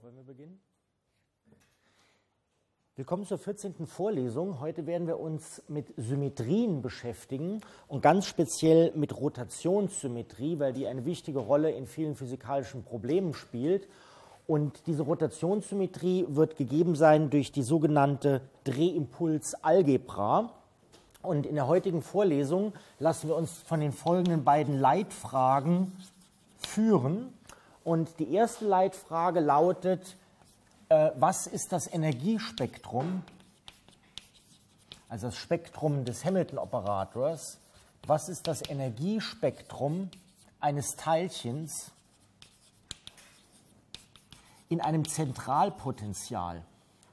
Wollen wir beginnen? Willkommen zur 14. Vorlesung. Heute werden wir uns mit Symmetrien beschäftigen und ganz speziell mit Rotationssymmetrie, weil die eine wichtige Rolle in vielen physikalischen Problemen spielt. Und diese Rotationssymmetrie wird gegeben sein durch die sogenannte Drehimpulsalgebra. Und in der heutigen Vorlesung lassen wir uns von den folgenden beiden Leitfragen führen. Und die erste Leitfrage lautet: Was ist das Energiespektrum, also das Spektrum des Hamilton-Operators? Was ist das Energiespektrum eines Teilchens in einem Zentralpotential?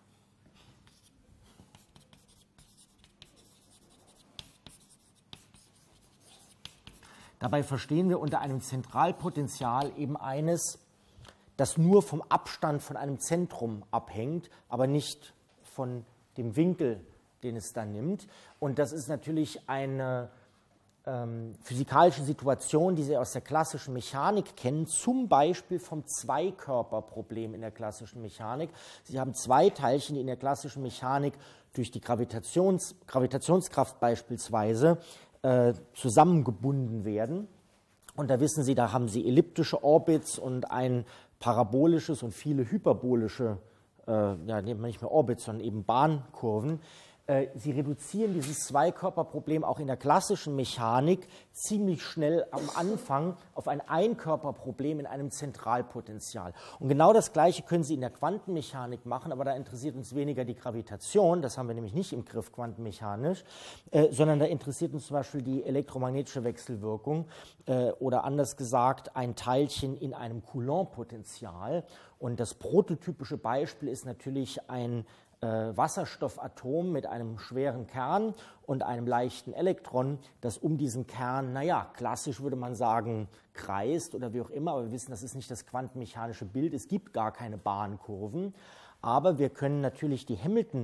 Dabei verstehen wir unter einem Zentralpotential eben eines, das nur vom Abstand von einem Zentrum abhängt, aber nicht von dem Winkel, den es dann nimmt. Und das ist natürlich eine physikalische Situation, die Sie aus der klassischen Mechanik kennen, zum Beispiel vom Zweikörperproblem in der klassischen Mechanik. Sie haben zwei Teilchen, die in der klassischen Mechanik durch die Gravitationskraft beispielsweise zusammengebunden werden. Und da wissen Sie, da haben Sie elliptische Orbits und ein parabolisches und viele hyperbolische, nicht mehr Orbits, sondern eben Bahnkurven. Sie reduzieren dieses Zweikörperproblem auch in der klassischen Mechanik ziemlich schnell am Anfang auf ein Einkörperproblem in einem Zentralpotential. Und genau das Gleiche können Sie in der Quantenmechanik machen, aber da interessiert uns weniger die Gravitation, das haben wir nämlich nicht im Griff quantenmechanisch, sondern da interessiert uns zum Beispiel die elektromagnetische Wechselwirkung oder anders gesagt ein Teilchen in einem Coulomb-Potential. Und das prototypische Beispiel ist natürlich ein Wasserstoffatom mit einem schweren Kern und einem leichten Elektron, das um diesen Kern, klassisch würde man sagen, kreist oder wie auch immer, aber wir wissen, das ist nicht das quantenmechanische Bild, es gibt gar keine Bahnkurven, aber wir können natürlich den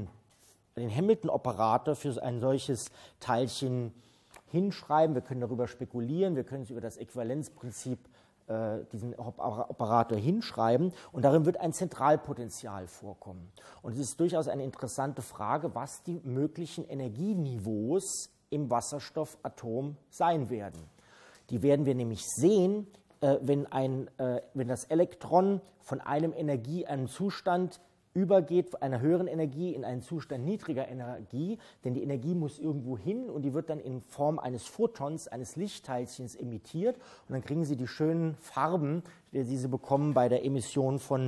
Hamilton-Operator für ein solches Teilchen hinschreiben, wir können darüber spekulieren, wir können es über das Äquivalenzprinzip diesen Operator hinschreiben und darin wird ein Zentralpotential vorkommen. Und es ist durchaus eine interessante Frage, was die möglichen Energieniveaus im Wasserstoffatom sein werden. Die werden wir nämlich sehen, wenn das Elektron von einem Zustand übergeht, einer höheren Energie in einen Zustand niedriger Energie, denn die Energie muss irgendwo hin und die wird dann in Form eines Photons, eines Lichtteilchens emittiert und dann kriegen Sie die schönen Farben, die Sie bekommen bei der Emission von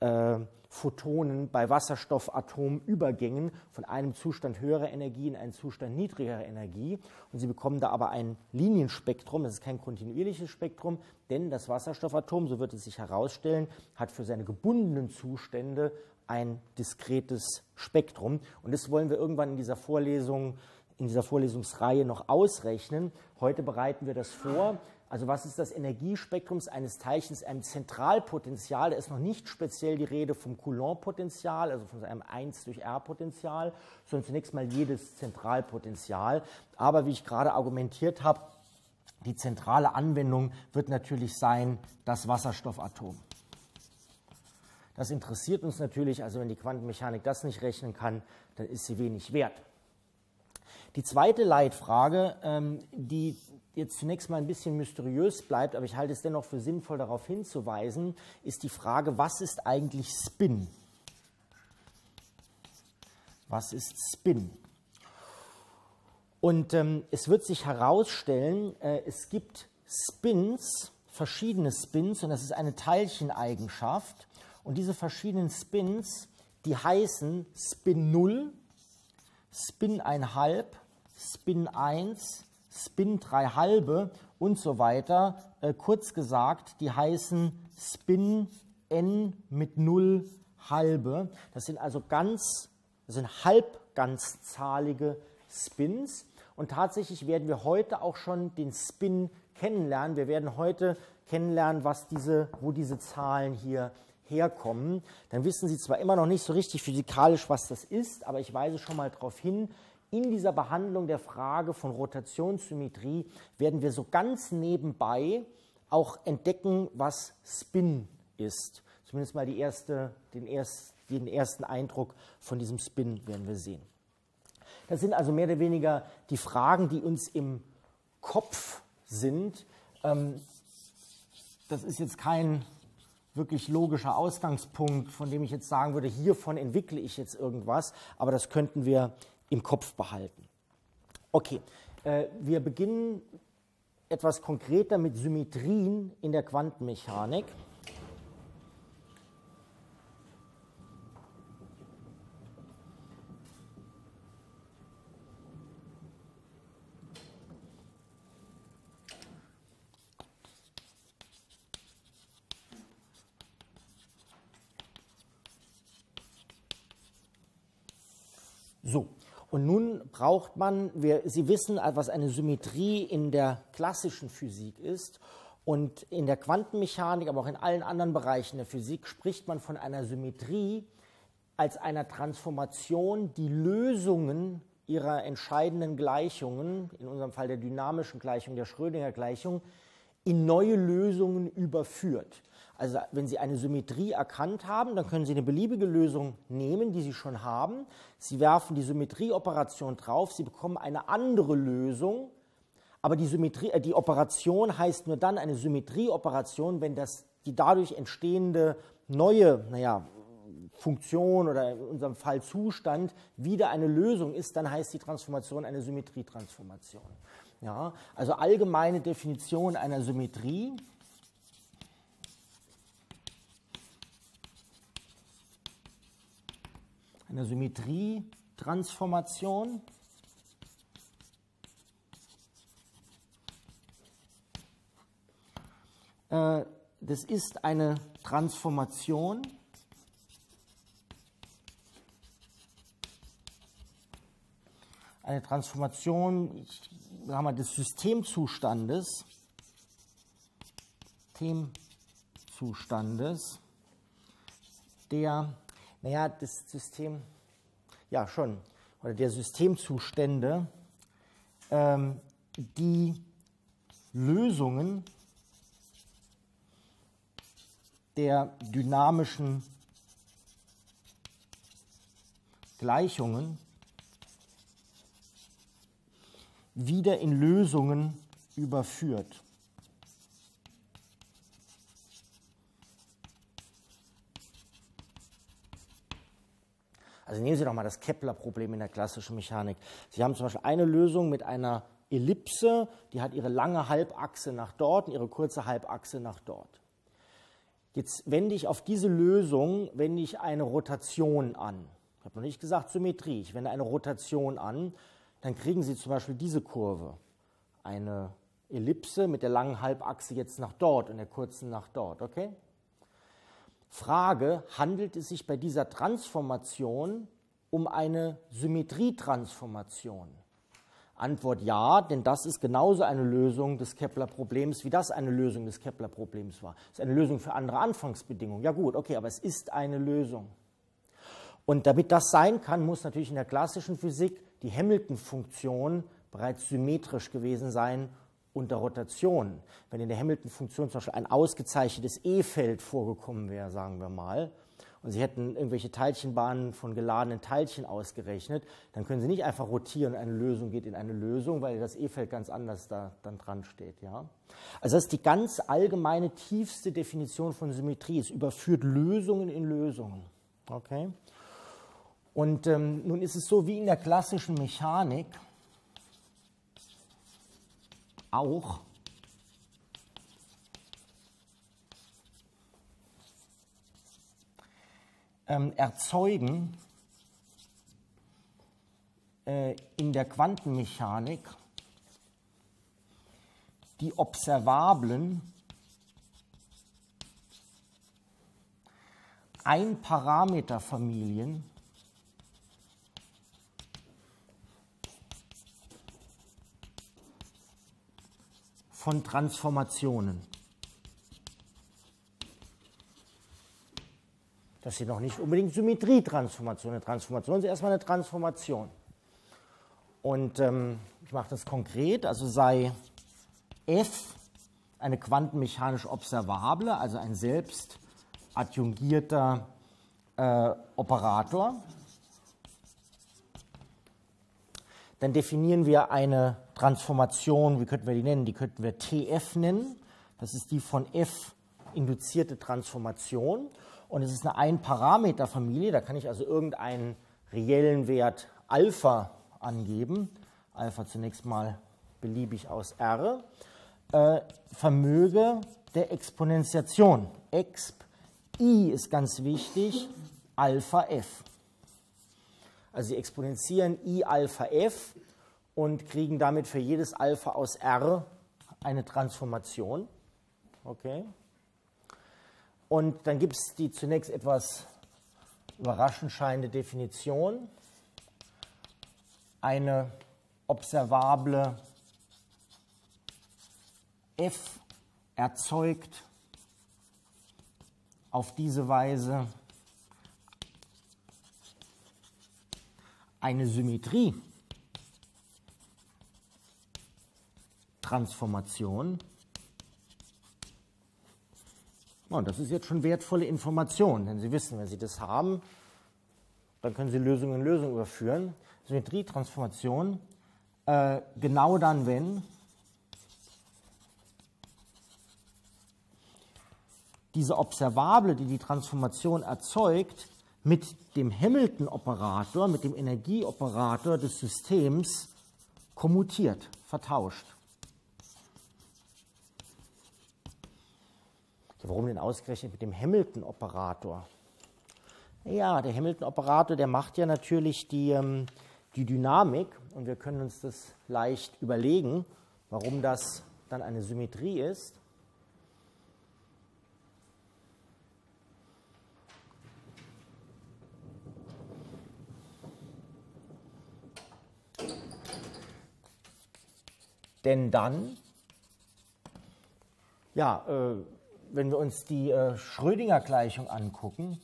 Photonen bei Wasserstoffatomübergängen von einem Zustand höherer Energie in einen Zustand niedrigerer Energie. Und Sie bekommen da aber ein Linienspektrum, das ist kein kontinuierliches Spektrum, denn das Wasserstoffatom, so wird es sich herausstellen, hat für seine gebundenen Zustände ein diskretes Spektrum. Und das wollen wir irgendwann in dieser Vorlesungsreihe noch ausrechnen. Heute bereiten wir das vor. Also was ist das Energiespektrum eines Teilchens, einem Zentralpotential? Da ist noch nicht speziell die Rede vom Coulomb-Potential, also von einem 1 durch R-Potential, sondern zunächst mal jedes Zentralpotential. Aber wie ich gerade argumentiert habe, die zentrale Anwendung wird natürlich sein das Wasserstoffatom. Das interessiert uns natürlich, also wenn die Quantenmechanik das nicht rechnen kann, dann ist sie wenig wert. Die zweite Leitfrage, die jetzt zunächst mal ein bisschen mysteriös bleibt, aber ich halte es dennoch für sinnvoll, darauf hinzuweisen, ist die Frage, was ist eigentlich Spin? Was ist Spin? Und es wird sich herausstellen, es gibt Spins, verschiedene Spins, und das ist eine Teilcheneigenschaft. Und diese verschiedenen Spins, die heißen Spin 0, Spin 1/2, Spin 1, Spin 3/2 und so weiter. Kurz gesagt, die heißen Spin n mit 0 halbe. Das sind also halbganzzahlige Spins. Und tatsächlich werden wir heute auch schon den Spin kennenlernen. Wir werden heute kennenlernen, wo diese Zahlen hier herkommen. Dann wissen Sie zwar immer noch nicht so richtig physikalisch, was das ist, aber ich weise schon mal darauf hin, in dieser Behandlung der Frage von Rotationssymmetrie werden wir so ganz nebenbei auch entdecken, was Spin ist. Zumindest mal den ersten Eindruck von diesem Spin werden wir sehen. Das sind also mehr oder weniger die Fragen, die uns im Kopf sind. Das ist jetzt kein wirklich logischer Ausgangspunkt, von dem ich jetzt sagen würde, hiervon entwickle ich jetzt irgendwas, aber das könnten wir im Kopf behalten. Okay, wir beginnen etwas konkreter mit Symmetrien in der Quantenmechanik. So, und nun braucht man, Sie wissen, was eine Symmetrie in der klassischen Physik ist. Und in der Quantenmechanik, aber auch in allen anderen Bereichen der Physik, spricht man von einer Symmetrie als einer Transformation, die Lösungen ihrer entscheidenden Gleichungen, in unserem Fall der dynamischen Gleichung, der Schrödinger-Gleichung, in neue Lösungen überführt. Also wenn Sie eine Symmetrie erkannt haben, dann können Sie eine beliebige Lösung nehmen, die Sie schon haben. Sie werfen die Symmetrieoperation drauf, Sie bekommen eine andere Lösung, aber die Operation heißt nur dann eine Symmetrieoperation, wenn die dadurch entstehende neue, Funktion oder in unserem Fall Zustand wieder eine Lösung ist, dann heißt die Transformation eine Symmetrietransformation. Ja, also allgemeine Definition einer Symmetrie. Eine Symmetrietransformation das ist eine Transformation des Systemzustandes, der Systemzustände, die Lösungen der dynamischen Gleichungen wieder in Lösungen überführt. Also nehmen Sie doch mal das Kepler-Problem in der klassischen Mechanik. Sie haben zum Beispiel eine Lösung mit einer Ellipse, die hat ihre lange Halbachse nach dort und ihre kurze Halbachse nach dort. Jetzt wende ich auf diese Lösung eine Rotation an. Ich habe noch nicht gesagt Symmetrie, ich wende eine Rotation an, dann kriegen Sie zum Beispiel diese Kurve. Eine Ellipse mit der langen Halbachse jetzt nach dort und der kurzen nach dort, okay? Frage, handelt es sich bei dieser Transformation um eine Symmetrietransformation? Antwort ja, denn das ist genauso eine Lösung des Kepler-Problems, wie das eine Lösung des Kepler-Problems war. Es ist eine Lösung für andere Anfangsbedingungen. Ja gut, okay, aber es ist eine Lösung. Und damit das sein kann, muss natürlich in der klassischen Physik die Hamilton-Funktion bereits symmetrisch gewesen sein unter Rotation. Wenn in der Hamilton-Funktion zum Beispiel ein ausgezeichnetes E-Feld vorgekommen wäre, sagen wir mal, und Sie hätten irgendwelche Teilchenbahnen von geladenen Teilchen ausgerechnet, dann können Sie nicht einfach rotieren und eine Lösung geht in eine Lösung, weil das E-Feld ganz anders da dann dran steht. Ja? Also das ist die ganz allgemeine, tiefste Definition von Symmetrie. Es überführt Lösungen in Lösungen. Okay? Und nun ist es so wie in der klassischen Mechanik auch, erzeugen in der Quantenmechanik die observablen Einparameterfamilien von Transformationen. Das sind noch nicht unbedingt Symmetrietransformationen. Eine Transformation ist erstmal eine Transformation. Und ich mache das konkret, also sei f eine quantenmechanisch observable, also ein selbst adjungierter Operator. Dann definieren wir eine Transformation, wie könnten wir die nennen? Die könnten wir TF nennen. Das ist die von F induzierte Transformation. Und es ist eine Ein-Parameter-Familie. Da kann ich also irgendeinen reellen Wert Alpha angeben. Alpha zunächst mal beliebig aus R. Vermöge der Exponentiation. Exp I ist ganz wichtig, Alpha F. Also sie exponentieren I Alpha F und kriegen damit für jedes Alpha aus R eine Transformation. Okay. Und dann gibt es die zunächst etwas überraschend scheinende Definition. Eine observable F erzeugt auf diese Weise eine Symmetrietransformation. Und das ist jetzt schon wertvolle Information, denn Sie wissen, wenn Sie das haben, dann können Sie Lösung in Lösung überführen. Symmetrietransformation, genau dann, wenn diese Observable, die die Transformation erzeugt, mit dem Hamilton-Operator, mit dem Energieoperator des Systems kommutiert, vertauscht. Warum denn ausgerechnet mit dem Hamilton-Operator? Ja, der Hamilton-Operator, der macht ja natürlich die Dynamik und wir können uns das leicht überlegen, warum das dann eine Symmetrie ist. Denn dann, ja, wenn wir uns die Schrödinger-Gleichung angucken,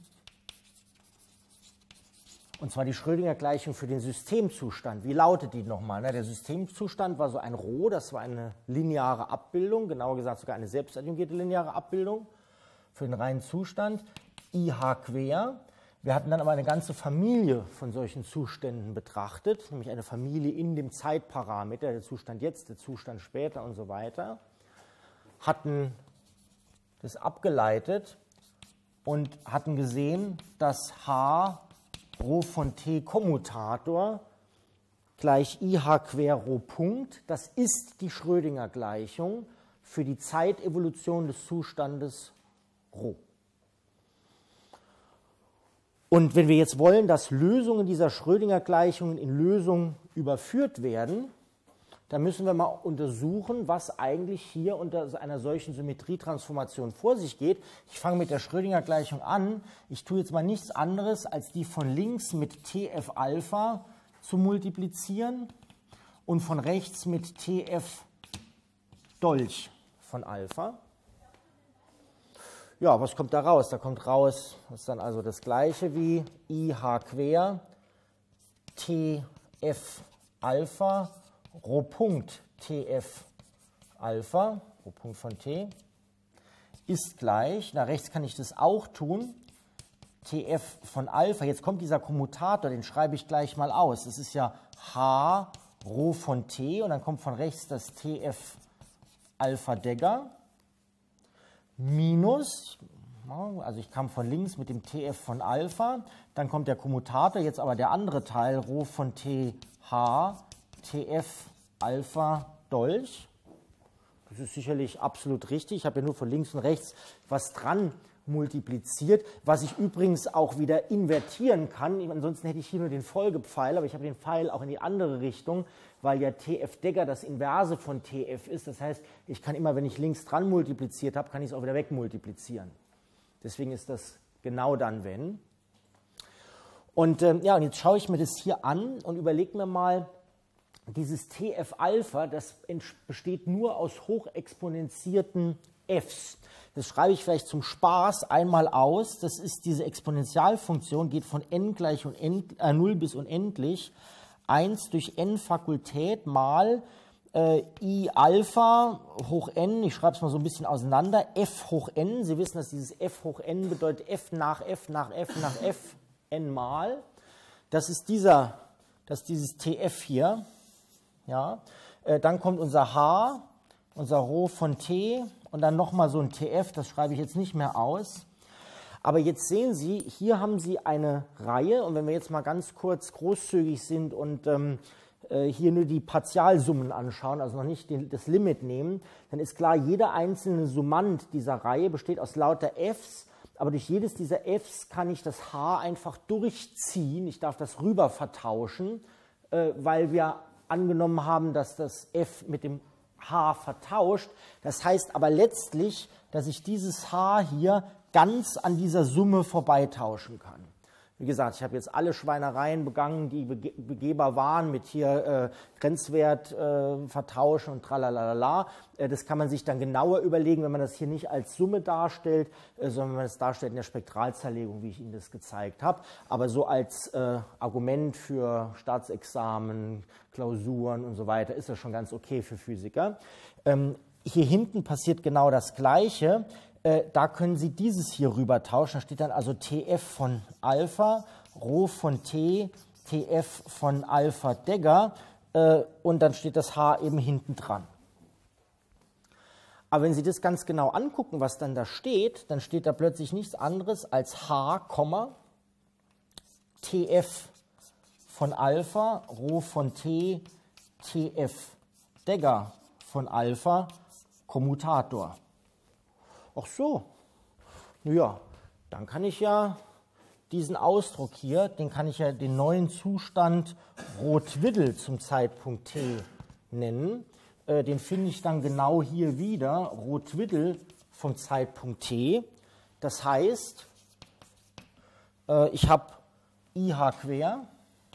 und zwar die Schrödinger-Gleichung für den Systemzustand, wie lautet die nochmal? Der Systemzustand war so ein Rho, das war eine lineare Abbildung, genauer gesagt sogar eine selbstadjungierte lineare Abbildung für den reinen Zustand, IH quer. Wir hatten dann aber eine ganze Familie von solchen Zuständen betrachtet, nämlich eine Familie in dem Zeitparameter, der Zustand jetzt, der Zustand später und so weiter, hatten das abgeleitet und hatten gesehen, dass H Rho von T Kommutator gleich IH quer Rho Punkt, das ist die Schrödinger-Gleichung für die Zeitevolution des Zustandes Rho. Und wenn wir jetzt wollen, dass Lösungen dieser Schrödinger-Gleichungen in Lösungen überführt werden, dann müssen wir mal untersuchen, was eigentlich hier unter einer solchen Symmetrietransformation vor sich geht. Ich fange mit der Schrödinger-Gleichung an. Ich tue jetzt mal nichts anderes, als die von links mit TF Alpha zu multiplizieren und von rechts mit TF Dolch von Alpha. Ja, was kommt da raus? Da kommt raus, das ist dann also das gleiche wie IH quer, TF Alpha, Rho Punkt TF Alpha, Rho Punkt von T, ist gleich, nach rechts kann ich das auch tun, TF von Alpha, jetzt kommt dieser Kommutator, den schreibe ich gleich mal aus, das ist ja H Rho von T und dann kommt von rechts das TF Alpha Dagger, minus, also ich kam von links mit dem TF von Alpha, dann kommt der Kommutator, jetzt aber der andere Teil, Rho von TH, TF Alpha Dolch. Das ist sicherlich absolut richtig, ich habe ja nur von links und rechts was dran multipliziert, was ich übrigens auch wieder invertieren kann, ansonsten hätte ich hier nur den Folgepfeil, aber ich habe den Pfeil auch in die andere Richtung, weil ja TF Dagger das Inverse von TF ist, das heißt, ich kann immer, wenn ich links dran multipliziert habe, kann ich es auch wieder wegmultiplizieren. Deswegen ist das genau dann, wenn. Und ja, und jetzt schaue ich mir das hier an und überlege mir mal, dieses TF Alpha, das besteht nur aus hochexponentierten Fs. Das schreibe ich vielleicht zum Spaß einmal aus. Das ist diese Exponentialfunktion, geht von n gleich 0 bis unendlich. 1 durch n Fakultät mal I Alpha hoch n, ich schreibe es mal so ein bisschen auseinander, f hoch n. Sie wissen, dass dieses f hoch n bedeutet f nach f nach f nach f n mal. Das ist dieses Tf hier. Ja. Dann kommt unser H, unser Rho von T und dann nochmal so ein Tf, das schreibe ich jetzt nicht mehr aus. Aber jetzt sehen Sie, hier haben Sie eine Reihe und wenn wir jetzt mal ganz kurz großzügig sind und hier nur die Partialsummen anschauen, also noch nicht das Limit nehmen, dann ist klar, jeder einzelne Summand dieser Reihe besteht aus lauter Fs, aber durch jedes dieser Fs kann ich das H einfach durchziehen, ich darf das rüber vertauschen, weil wir angenommen haben, dass das F mit dem H vertauscht. Das heißt aber letztlich, dass ich dieses H hier ganz an dieser Summe vorbeitauschen kann. Wie gesagt, ich habe jetzt alle Schweinereien begangen, die begehbar waren, mit hier Grenzwert vertauschen und tralalala. Das kann man sich dann genauer überlegen, wenn man das hier nicht als Summe darstellt, sondern wenn man das darstellt in der Spektralzerlegung, wie ich Ihnen das gezeigt habe. Aber so als Argument für Staatsexamen, Klausuren und so weiter ist das schon ganz okay für Physiker. Hier hinten passiert genau das Gleiche. Da können Sie dieses hier rüber tauschen. Da steht dann also Tf von Alpha, Rho von T, Tf von Alpha Dagger und dann steht das H eben hinten dran. Aber wenn Sie das ganz genau angucken, was dann da steht, dann steht da plötzlich nichts anderes als H, Tf von Alpha, Rho von T, Tf Dagger von Alpha, Kommutator. Ach so, naja, dann kann ich ja diesen Ausdruck hier, den kann ich ja den neuen Zustand Rho-Twiddle zum Zeitpunkt t nennen. Den finde ich dann genau hier wieder, Rho-Twiddle vom Zeitpunkt t. Das heißt, ich habe IH quer,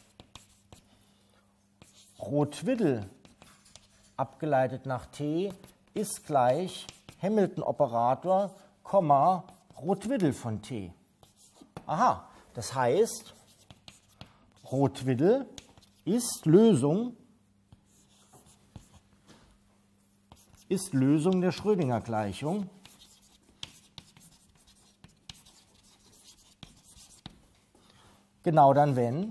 Rho-Twiddle abgeleitet nach t ist gleich Hamilton-Operator, Rho-Twiddle von t. Aha, das heißt, Rho-Twiddle ist Lösung der Schrödinger-Gleichung. Genau dann, wenn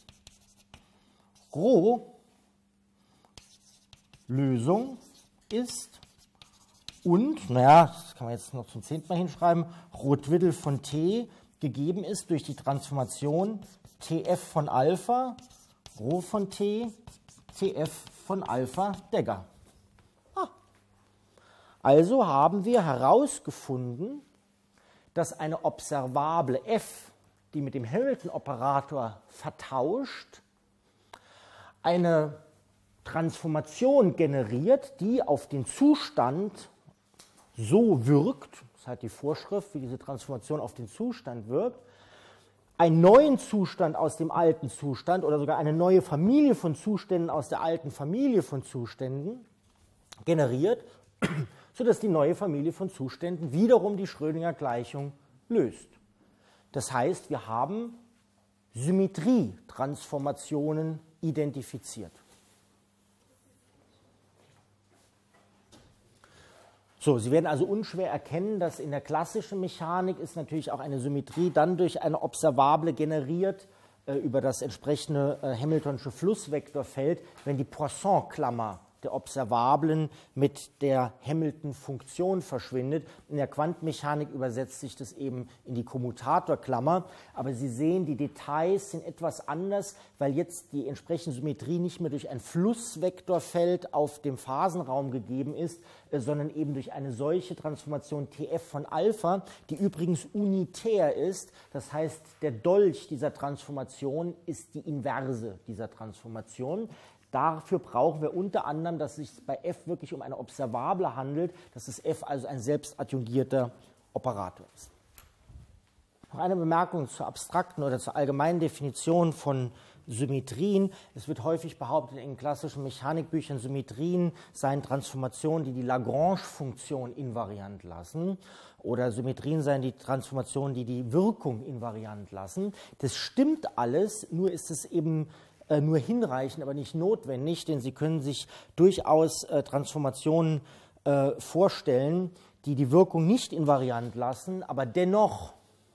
Rho Lösung ist und, naja, das kann man jetzt noch zum 10. Mal hinschreiben, Rho-Twiddle von t gegeben ist durch die Transformation Tf von Alpha, Rho von t, Tf von Alpha Dagger. Also haben wir herausgefunden, dass eine observable f, die mit dem Hamilton-Operator vertauscht, eine Transformation generiert, die auf den Zustand so wirkt, das ist halt die Vorschrift, wie diese Transformation auf den Zustand wirkt, einen neuen Zustand aus dem alten Zustand oder sogar eine neue Familie von Zuständen aus der alten Familie von Zuständen generiert, sodass die neue Familie von Zuständen wiederum die Schrödinger-Gleichung löst. Das heißt, wir haben Symmetrietransformationen identifiziert. So, Sie werden also unschwer erkennen, dass in der klassischen Mechanik ist natürlich auch eine Symmetrie dann durch eine Observable generiert über das entsprechende Hamiltonsche Flussvektorfeld, wenn die Poisson-Klammer der Observablen mit der Hamilton-Funktion verschwindet. In der Quantenmechanik übersetzt sich das eben in die Kommutatorklammer. Aber Sie sehen, die Details sind etwas anders, weil jetzt die entsprechende Symmetrie nicht mehr durch ein Flussvektorfeld auf dem Phasenraum gegeben ist, sondern eben durch eine solche Transformation Tf von Alpha, die übrigens unitär ist. Das heißt, der Dolch dieser Transformation ist die Inverse dieser Transformation. Dafür brauchen wir unter anderem, dass es sich bei f wirklich um eine Observable handelt, dass das f also ein selbstadjungierter Operator ist. Noch eine Bemerkung zur abstrakten oder zur allgemeinen Definition von Symmetrien. Es wird häufig behauptet in klassischen Mechanikbüchern, Symmetrien seien Transformationen, die die Lagrange-Funktion invariant lassen, oder Symmetrien seien die Transformationen, die die Wirkung invariant lassen. Das stimmt alles, nur ist es eben nur hinreichend, aber nicht notwendig, denn Sie können sich durchaus Transformationen vorstellen, die die Wirkung nicht invariant lassen, aber dennoch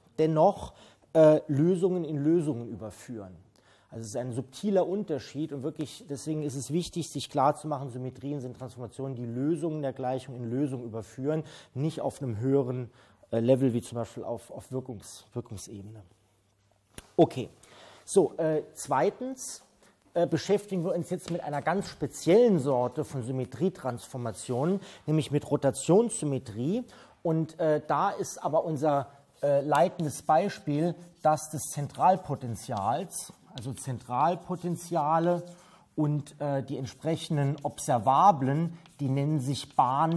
Lösungen in Lösungen überführen. Also es ist ein subtiler Unterschied und wirklich, deswegen ist es wichtig, sich klarzumachen, Symmetrien sind Transformationen, die Lösungen der Gleichung in Lösungen überführen, nicht auf einem höheren Level, wie zum Beispiel auf Wirkungsebene. Okay, so, zweitens beschäftigen wir uns jetzt mit einer ganz speziellen Sorte von Symmetrietransformationen, nämlich mit Rotationssymmetrie. Und da ist aber unser leitendes Beispiel das des Zentralpotentials, also Zentralpotentiale und die entsprechenden Observablen, die nennen sich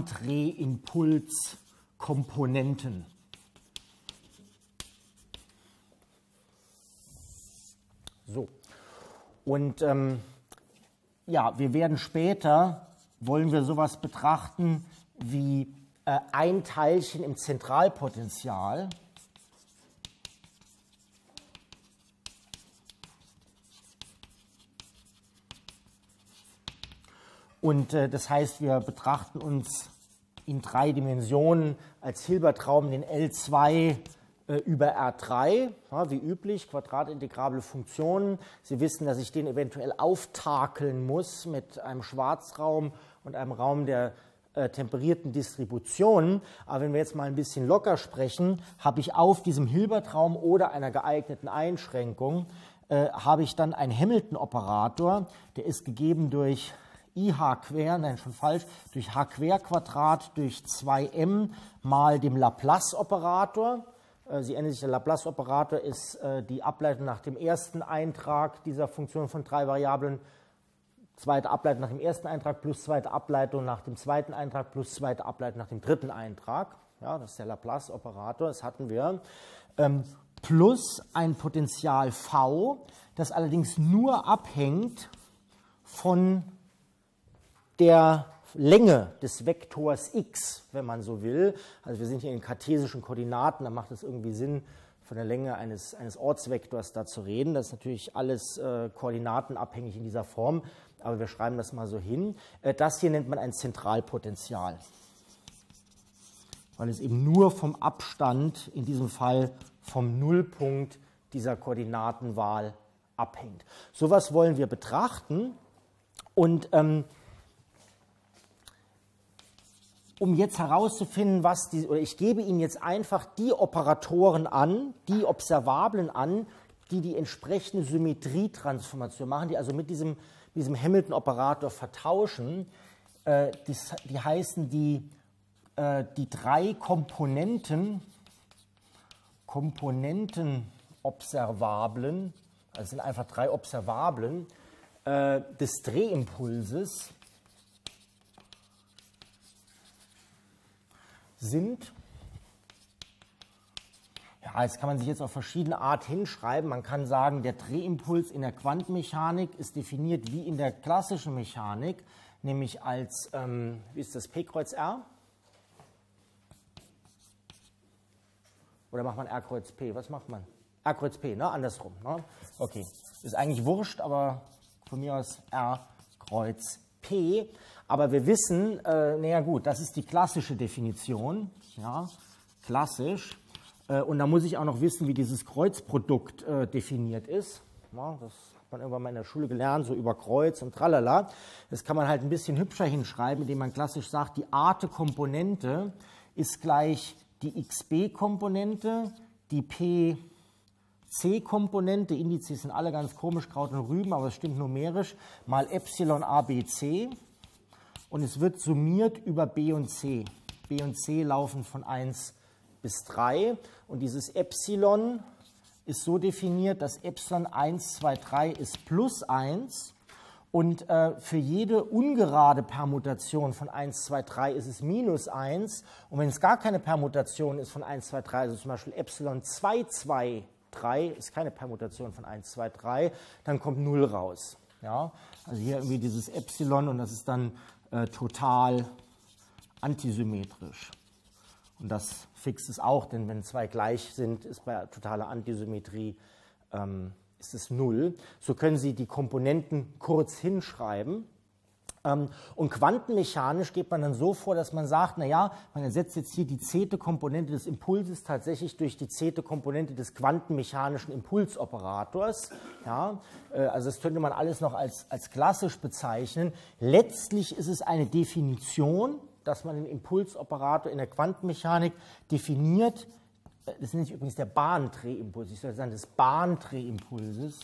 Bahndrehimpulskomponenten. So, und ja, wir werden später, wollen wir sowas betrachten wie ein Teilchen im Zentralpotential. Und das heißt, wir betrachten uns in 3 Dimensionen als Hilbertraum den L2 über R3, ja, wie üblich, quadratintegrable Funktionen. Sie wissen, dass ich den eventuell auftakeln muss mit einem Schwarzraum und einem Raum der temperierten Distributionen. Aber wenn wir jetzt mal ein bisschen locker sprechen, habe ich auf diesem Hilbertraum oder einer geeigneten Einschränkung, habe ich dann einen Hamilton-Operator, der ist gegeben durch IH quer, nein, schon falsch, durch H quer Quadrat durch 2m mal dem Laplace-Operator. Sie erinnern sich, der Laplace-Operator ist die Ableitung nach dem ersten Eintrag dieser Funktion von 3 Variablen, zweite Ableitung nach dem ersten Eintrag plus zweite Ableitung nach dem zweiten Eintrag plus zweite Ableitung nach dem dritten Eintrag. Ja, das ist der Laplace-Operator, das hatten wir. Plus ein Potential v, das allerdings nur abhängt von der Länge des Vektors x, wenn man so will. Also wir sind hier in kartesischen Koordinaten, da macht es irgendwie Sinn, von der Länge eines Ortsvektors da zu reden. Das ist natürlich alles koordinatenabhängig in dieser Form, aber wir schreiben das mal so hin. Das hier nennt man ein Zentralpotential, weil es eben nur vom Abstand, in diesem Fall vom Nullpunkt dieser Koordinatenwahl abhängt. Sowas wollen wir betrachten und um jetzt herauszufinden, oder ich gebe Ihnen jetzt einfach die Operatoren an, die Observablen an, die die entsprechende Symmetrietransformation machen, die also mit diesem Hamilton-Operator vertauschen. Die heißen die 3 Komponentenobservablen, also sind einfach 3 Observablen des Drehimpulses, sind, ja, jetzt kann man sich jetzt auf verschiedene Art hinschreiben. Man kann sagen, der Drehimpuls in der Quantenmechanik ist definiert wie in der klassischen Mechanik, nämlich als, wie ist das, P kreuz R? Oder macht man R kreuz P? Was macht man? R kreuz P, ne? Andersrum. Ne? Okay, ist eigentlich wurscht, aber von mir aus R kreuz P. Aber wir wissen, naja gut, das ist die klassische Definition, ja, klassisch. Und da muss ich auch noch wissen, wie dieses Kreuzprodukt definiert ist. Ja, das hat man irgendwann mal in der Schule gelernt, so über Kreuz und tralala. Das kann man halt ein bisschen hübscher hinschreiben, indem man klassisch sagt, die Arte-Komponente ist gleich die XB-Komponente, die PC-Komponente, Indizes sind alle ganz komisch, Kraut und Rüben, aber es stimmt numerisch, mal Epsilon ABC. Und es wird summiert über B und C. B und C laufen von 1 bis 3. Und dieses Epsilon ist so definiert, dass Epsilon 1, 2, 3 ist plus 1. Und für jede ungerade Permutation von 1, 2, 3 ist es minus 1. Und wenn es gar keine Permutation ist von 1, 2, 3, also zum Beispiel Epsilon 2, 2, 3 ist keine Permutation von 1, 2, 3, dann kommt 0 raus. Ja? Also hier irgendwie dieses Epsilon und das ist dann total antisymmetrisch. Und das fixt es auch, denn wenn 2 gleich sind, ist bei totaler Antisymmetrie ist es 0. So können Sie die Komponenten kurz hinschreiben. Und quantenmechanisch geht man dann so vor, dass man sagt, naja, man ersetzt jetzt hier die c-te Komponente des Impulses tatsächlich durch die c-te Komponente des quantenmechanischen Impulsoperators. Ja, also das könnte man alles noch als klassisch bezeichnen. Letztlich ist es eine Definition, dass man den Impulsoperator in der Quantenmechanik definiert. Das nennt sich übrigens der Bahndrehimpuls. Ich soll sagen, des Bahndrehimpulses.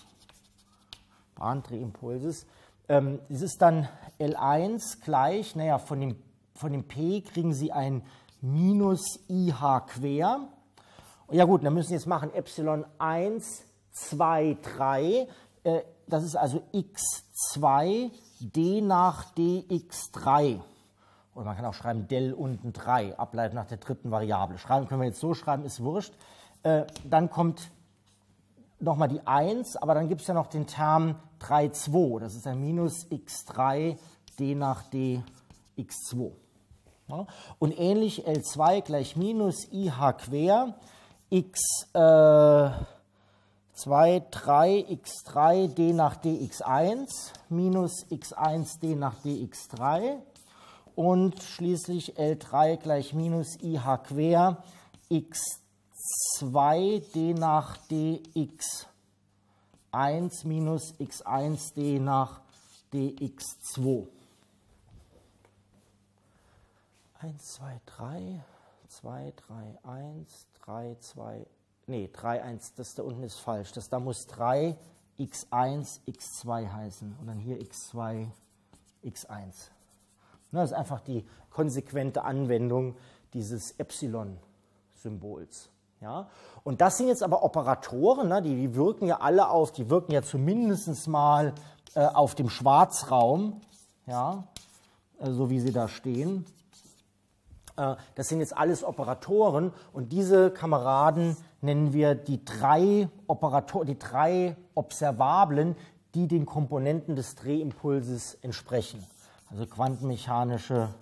Es ist dann L1 gleich, naja, von dem P kriegen Sie ein minus IH quer. Ja gut, dann müssen Sie jetzt machen Epsilon 1, 2, 3. Das ist also x2 d nach dx3. Oder man kann auch schreiben del unten 3, ableiten nach der dritten Variable. Schreiben können wir jetzt so schreiben, ist wurscht. Dann kommt nochmal die 1, aber dann gibt es ja noch den Term 3,2. Das ist ein minus x3 d nach dx2. Ja? Und ähnlich L2 gleich minus IH quer x2, 3, x3 d nach dx1 minus x1 d nach dx3. Und schließlich L3 gleich minus IH quer x2 d nach dx1 minus x1 d nach dx2. 1, 2, 3, 2, 3, 1, 3, 2, nee, 3, 1, das da unten ist falsch. Das da muss 3 x1, x2 heißen und dann hier x2, x1. Das ist einfach die konsequente Anwendung dieses Epsilon-Symbols. Ja? Und das sind jetzt aber Operatoren, ne? Die wirken ja alle auf, die wirken ja zumindest mal auf dem Schwarzraum, ja? So wie sie da stehen. Das sind jetzt alles Operatoren und diese Kameraden nennen wir die drei Observablen, die den Komponenten des Drehimpulses entsprechen. Also quantenmechanische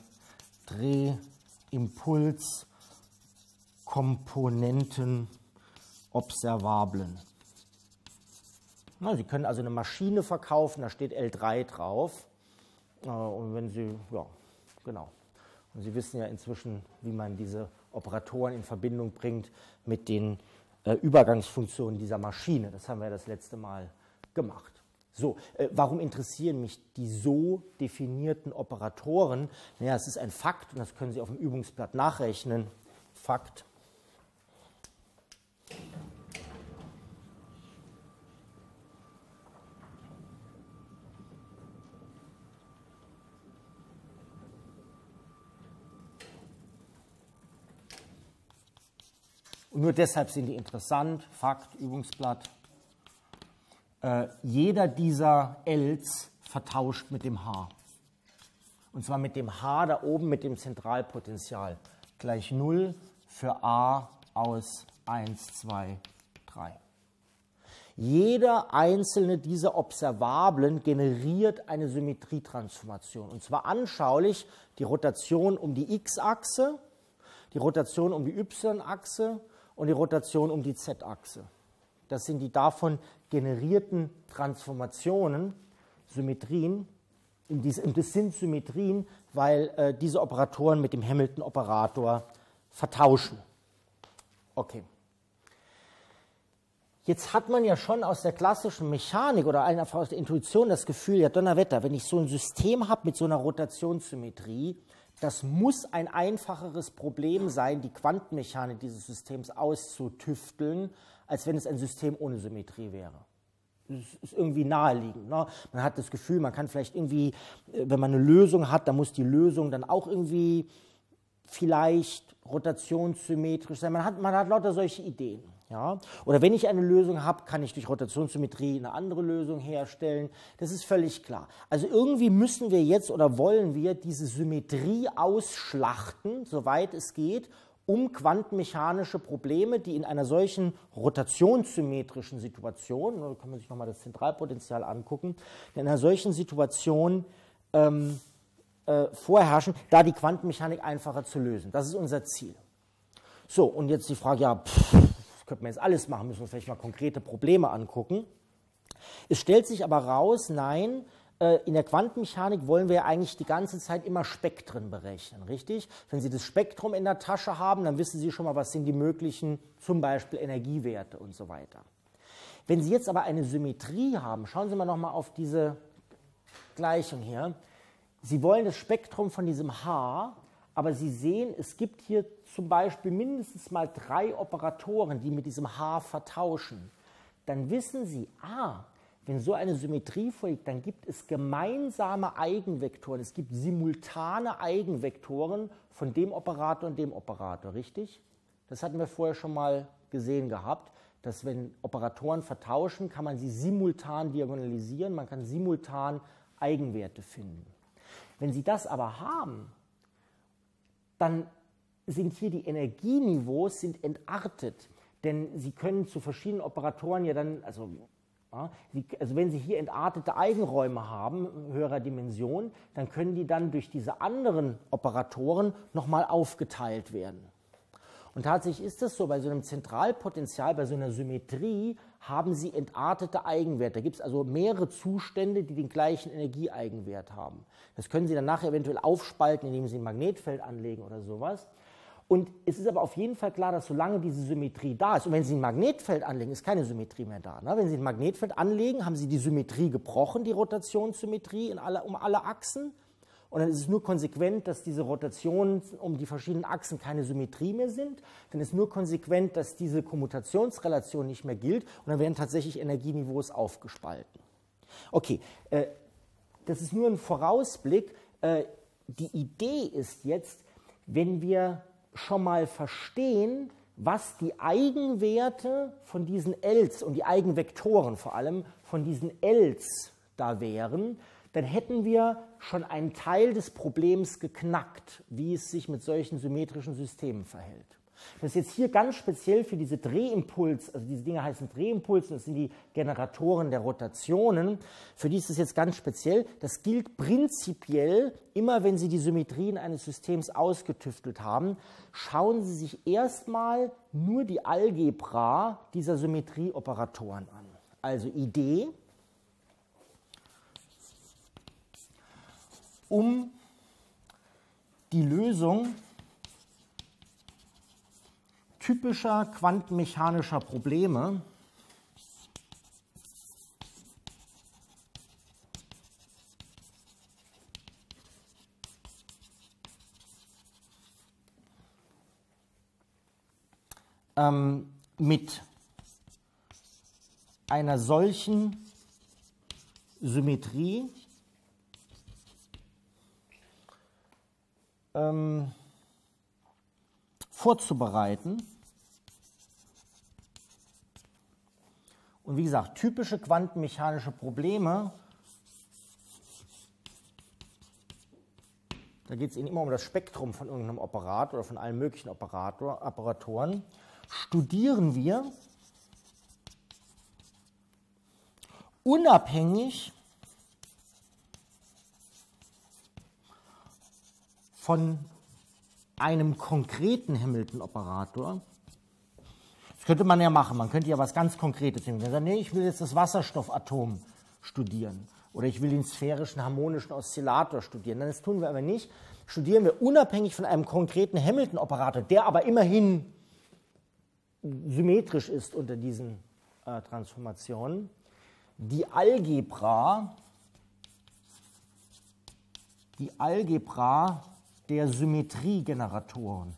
Drehimpulskomponenten Observablen. Sie können also eine Maschine verkaufen, da steht L3 drauf. Und wenn Sie, ja, genau. Und Sie wissen ja inzwischen, wie man diese Operatoren in Verbindung bringt mit den Übergangsfunktionen dieser Maschine. Das haben wir das letzte Mal gemacht. So, warum interessieren mich die so definierten Operatoren? Naja, es ist ein Fakt und das können Sie auf dem Übungsblatt nachrechnen. Fakt. Und nur deshalb sind die interessant. Fakt, Übungsblatt. Jeder dieser Ls vertauscht mit dem H. Und zwar mit dem H da oben mit dem Zentralpotential. Gleich 0 für A aus 1, 2, 3. Jeder einzelne dieser Observablen generiert eine Symmetrietransformation. Und zwar anschaulich die Rotation um die x-Achse, die Rotation um die y-Achse und die Rotation um die z-Achse. Das sind die davon generierten Transformationen, Symmetrien. Und das sind Symmetrien, weil diese Operatoren mit dem Hamilton-Operator vertauschen. Okay. Jetzt hat man ja schon aus der klassischen Mechanik oder einfach aus der Intuition das Gefühl, ja Donnerwetter, wenn ich so ein System habe mit so einer Rotationssymmetrie, das muss ein einfacheres Problem sein, die Quantenmechanik dieses Systems auszutüfteln, als wenn es ein System ohne Symmetrie wäre. Das ist irgendwie naheliegend. Ne? Man hat das Gefühl, man kann vielleicht irgendwie, wenn man eine Lösung hat, dann muss die Lösung dann auch irgendwie vielleicht rotationssymmetrisch sein. Man hat lauter solche Ideen. Ja? Oder wenn ich eine Lösung habe, kann ich durch Rotationssymmetrie eine andere Lösung herstellen. Das ist völlig klar. Also irgendwie müssen wir jetzt oder wollen wir diese Symmetrie ausschlachten, soweit es geht, um quantenmechanische Probleme, die in einer solchen rotationssymmetrischen Situation, da kann man sich nochmal das Zentralpotential angucken, in einer solchen Situation vorherrschen, da die Quantenmechanik einfacher zu lösen. Das ist unser Ziel. So, und jetzt die Frage, ja, das könnte man jetzt alles machen, müssen wir uns vielleicht mal konkrete Probleme angucken. Es stellt sich aber raus, nein, in der Quantenmechanik wollen wir ja eigentlich die ganze Zeit immer Spektren berechnen, richtig? Wenn Sie das Spektrum in der Tasche haben, dann wissen Sie schon mal, was sind die möglichen, zum Beispiel Energiewerte und so weiter. Wenn Sie jetzt aber eine Symmetrie haben, schauen Sie mal nochmal auf diese Gleichung hier. Sie wollen das Spektrum von diesem H, aber Sie sehen, es gibt hier zum Beispiel mindestens mal 3 Operatoren, die mit diesem H vertauschen. Dann wissen Sie, wenn so eine Symmetrie vorliegt, dann gibt es gemeinsame Eigenvektoren. Es gibt simultane Eigenvektoren von dem Operator und dem Operator, richtig? Das hatten wir vorher schon mal gesehen gehabt, dass wenn Operatoren vertauschen, kann man sie simultan diagonalisieren, man kann simultan Eigenwerte finden. Wenn Sie das aber haben, dann sind hier die Energieniveaus entartet, denn Sie können zu verschiedenen Operatoren ja dann, also wenn Sie hier entartete Eigenräume haben, höherer Dimension, dann können die dann durch diese anderen Operatoren nochmal aufgeteilt werden. Und tatsächlich ist es so, bei so einem Zentralpotential, bei so einer Symmetrie, haben Sie entartete Eigenwerte. Da gibt es also mehrere Zustände, die den gleichen Energieeigenwert haben. Das können Sie dann nachher eventuell aufspalten, indem Sie ein Magnetfeld anlegen oder sowas. Und es ist aber auf jeden Fall klar, dass solange diese Symmetrie da ist, und wenn Sie ein Magnetfeld anlegen, ist keine Symmetrie mehr da. Ne? Wenn Sie ein Magnetfeld anlegen, haben Sie die Symmetrie gebrochen, die Rotationssymmetrie um alle Achsen. Und dann ist es nur konsequent, dass diese Rotationen um die verschiedenen Achsen keine Symmetrie mehr sind. Dann ist nur konsequent, dass diese Kommutationsrelation nicht mehr gilt. Und dann werden tatsächlich Energieniveaus aufgespalten. Okay, das ist nur ein Vorausblick. Die Idee ist jetzt, wenn wir schon mal verstehen, was die Eigenwerte von diesen Ls und die Eigenvektoren vor allem von diesen Ls da wären, dann hätten wir schon einen Teil des Problems geknackt, wie es sich mit solchen symmetrischen Systemen verhält. Das ist jetzt hier ganz speziell für diese Drehimpuls, also diese Dinge heißen Drehimpulse, das sind die Generatoren der Rotationen. Für die ist das jetzt ganz speziell. Das gilt prinzipiell immer, wenn Sie die Symmetrien eines Systems ausgetüftelt haben. Schauen Sie sich erstmal nur die Algebra dieser Symmetrieoperatoren an. Also Idee, um die Lösung typischer quantenmechanischer Probleme mit einer solchen Symmetrie vorzubereiten. Und wie gesagt, typische quantenmechanische Probleme, da geht es Ihnen immer um das Spektrum von irgendeinem Operator oder von allen möglichen Operatoren, studieren wir unabhängig von einem konkreten Hamilton-Operator. Das könnte man ja machen, man könnte ja was ganz Konkretes nehmen. Man sagt, nee, ich will jetzt das Wasserstoffatom studieren oder ich will den sphärischen harmonischen Oszillator studieren. Das tun wir aber nicht. Studieren wir unabhängig von einem konkreten Hamilton-Operator, der aber immerhin symmetrisch ist unter diesen Transformationen, die Algebra der Symmetriegeneratoren.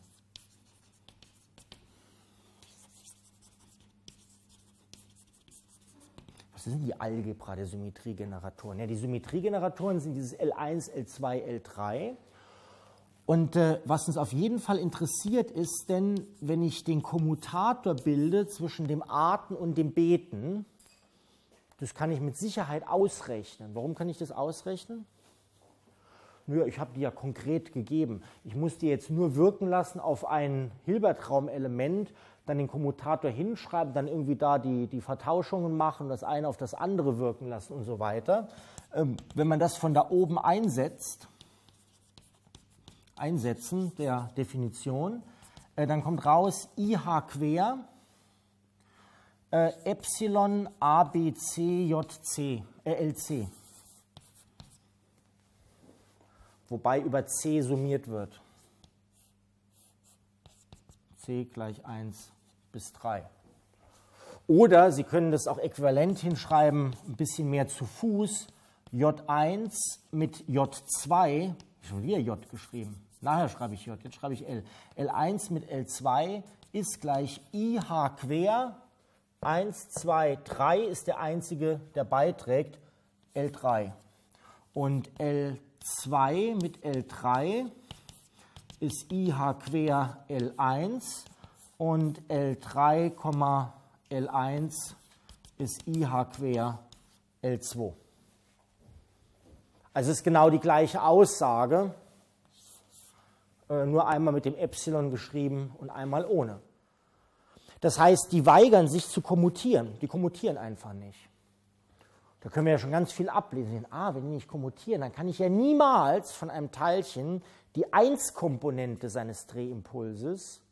Was ist denn die Algebra der Symmetriegeneratoren? Ja, die Symmetriegeneratoren sind dieses L1, L2, L3. Und was uns auf jeden Fall interessiert ist, denn wenn ich den Kommutator bilde zwischen dem Aten und dem Beten, das kann ich mit Sicherheit ausrechnen. Warum kann ich das ausrechnen? Naja, ich habe die ja konkret gegeben. Ich muss die jetzt nur wirken lassen auf ein Hilbertraum-Element, dann den Kommutator hinschreiben, dann irgendwie da die Vertauschungen machen, das eine auf das andere wirken lassen und so weiter. Wenn man das von da oben einsetzen der Definition, dann kommt raus IH quer Epsilon ABC JC, LC. Wobei über C summiert wird. C gleich 1 bis 3. Oder Sie können das auch äquivalent hinschreiben, ein bisschen mehr zu Fuß. J1 mit J2, schon wieder J geschrieben. Nachher schreibe ich J, jetzt schreibe ich L. L1 mit L2 ist gleich IH quer. 1, 2, 3 ist der einzige, der beiträgt, L3. Und L2 mit L3 ist IH quer L1 und L3, L1 ist IH quer L2. Also es ist genau die gleiche Aussage, nur einmal mit dem Epsilon geschrieben und einmal ohne. Das heißt, die weigern sich zu kommutieren. Die kommutieren einfach nicht. Da können wir ja schon ganz viel ablesen. Wenn die nicht kommutieren, dann kann ich ja niemals von einem Teilchen die 1-Komponente seines Drehimpulses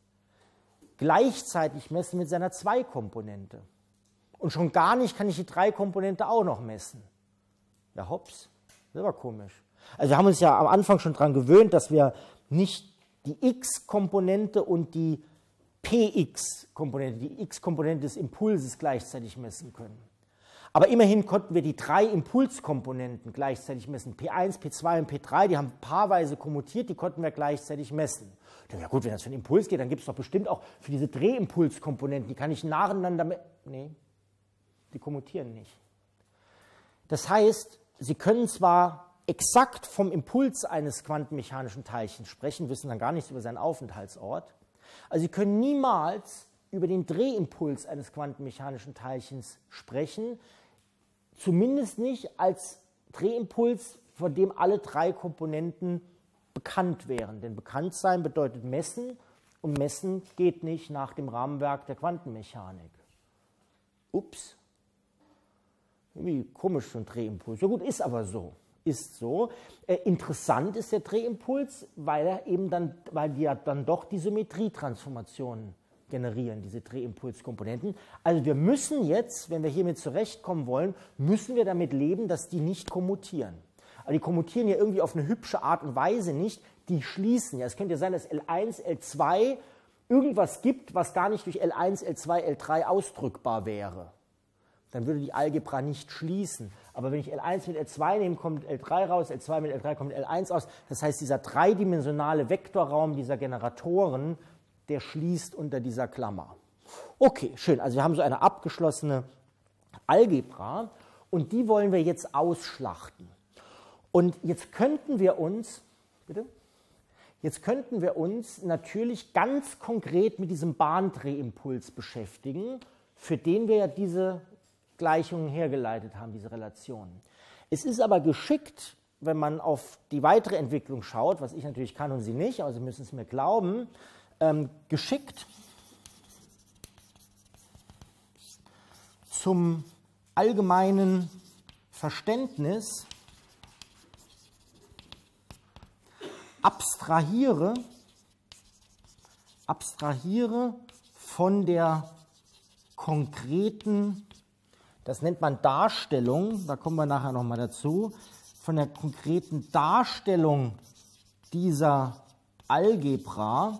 gleichzeitig messen mit seiner 2-Komponente. Und schon gar nicht kann ich die 3-Komponente auch noch messen. Ja, hops, das ist aber komisch. Also wir haben uns ja am Anfang schon daran gewöhnt, dass wir nicht die x-Komponente und die px-Komponente, die x-Komponente des Impulses gleichzeitig messen können. Aber immerhin konnten wir die 3 Impulskomponenten gleichzeitig messen. P1, P2 und P3, die haben paarweise kommutiert, die konnten wir gleichzeitig messen. Ja gut, wenn das für einen Impuls geht, dann gibt es doch bestimmt auch für diese Drehimpulskomponenten, die kann ich nacheinander messen. Nee, die kommutieren nicht. Das heißt, Sie können zwar exakt vom Impuls eines quantenmechanischen Teilchens sprechen, wissen dann gar nichts über seinen Aufenthaltsort. Also Sie können niemals über den Drehimpuls eines quantenmechanischen Teilchens sprechen, zumindest nicht als Drehimpuls, von dem alle 3 Komponenten bekannt wären. Denn bekannt sein bedeutet messen und messen geht nicht nach dem Rahmenwerk der Quantenmechanik. Ups, irgendwie komisch für einen Drehimpuls. Ja gut, ist aber so. Ist so. Interessant ist der Drehimpuls, weil die ja dann doch die Symmetrietransformationen generieren, diese Drehimpulskomponenten. Also wir müssen jetzt, wenn wir hiermit zurechtkommen wollen, müssen wir damit leben, dass die nicht kommutieren. Aber die kommutieren ja irgendwie auf eine hübsche Art und Weise nicht, die schließen ja. Es könnte ja sein, dass L1, L2 irgendwas gibt, was gar nicht durch L1, L2, L3 ausdrückbar wäre. Dann würde die Algebra nicht schließen. Aber wenn ich L1 mit L2 nehme, kommt L3 raus, L2 mit L3 kommt L1 aus. Das heißt, dieser dreidimensionale Vektorraum dieser Generatoren, der schließt unter dieser Klammer. Okay, schön. Also wir haben so eine abgeschlossene Algebra und die wollen wir jetzt ausschlachten. Und jetzt könnten wir uns, natürlich ganz konkret mit diesem Bahndrehimpuls beschäftigen, für den wir ja diese Gleichungen hergeleitet haben, diese Relationen. Es ist aber geschickt, wenn man auf die weitere Entwicklung schaut, was ich natürlich kann und Sie nicht, aber Sie müssen es mir glauben, geschickt zum allgemeinen Verständnis abstrahiere von der konkreten, das nennt man Darstellung, da kommen wir nachher nochmal dazu, von der konkreten Darstellung dieser Algebra,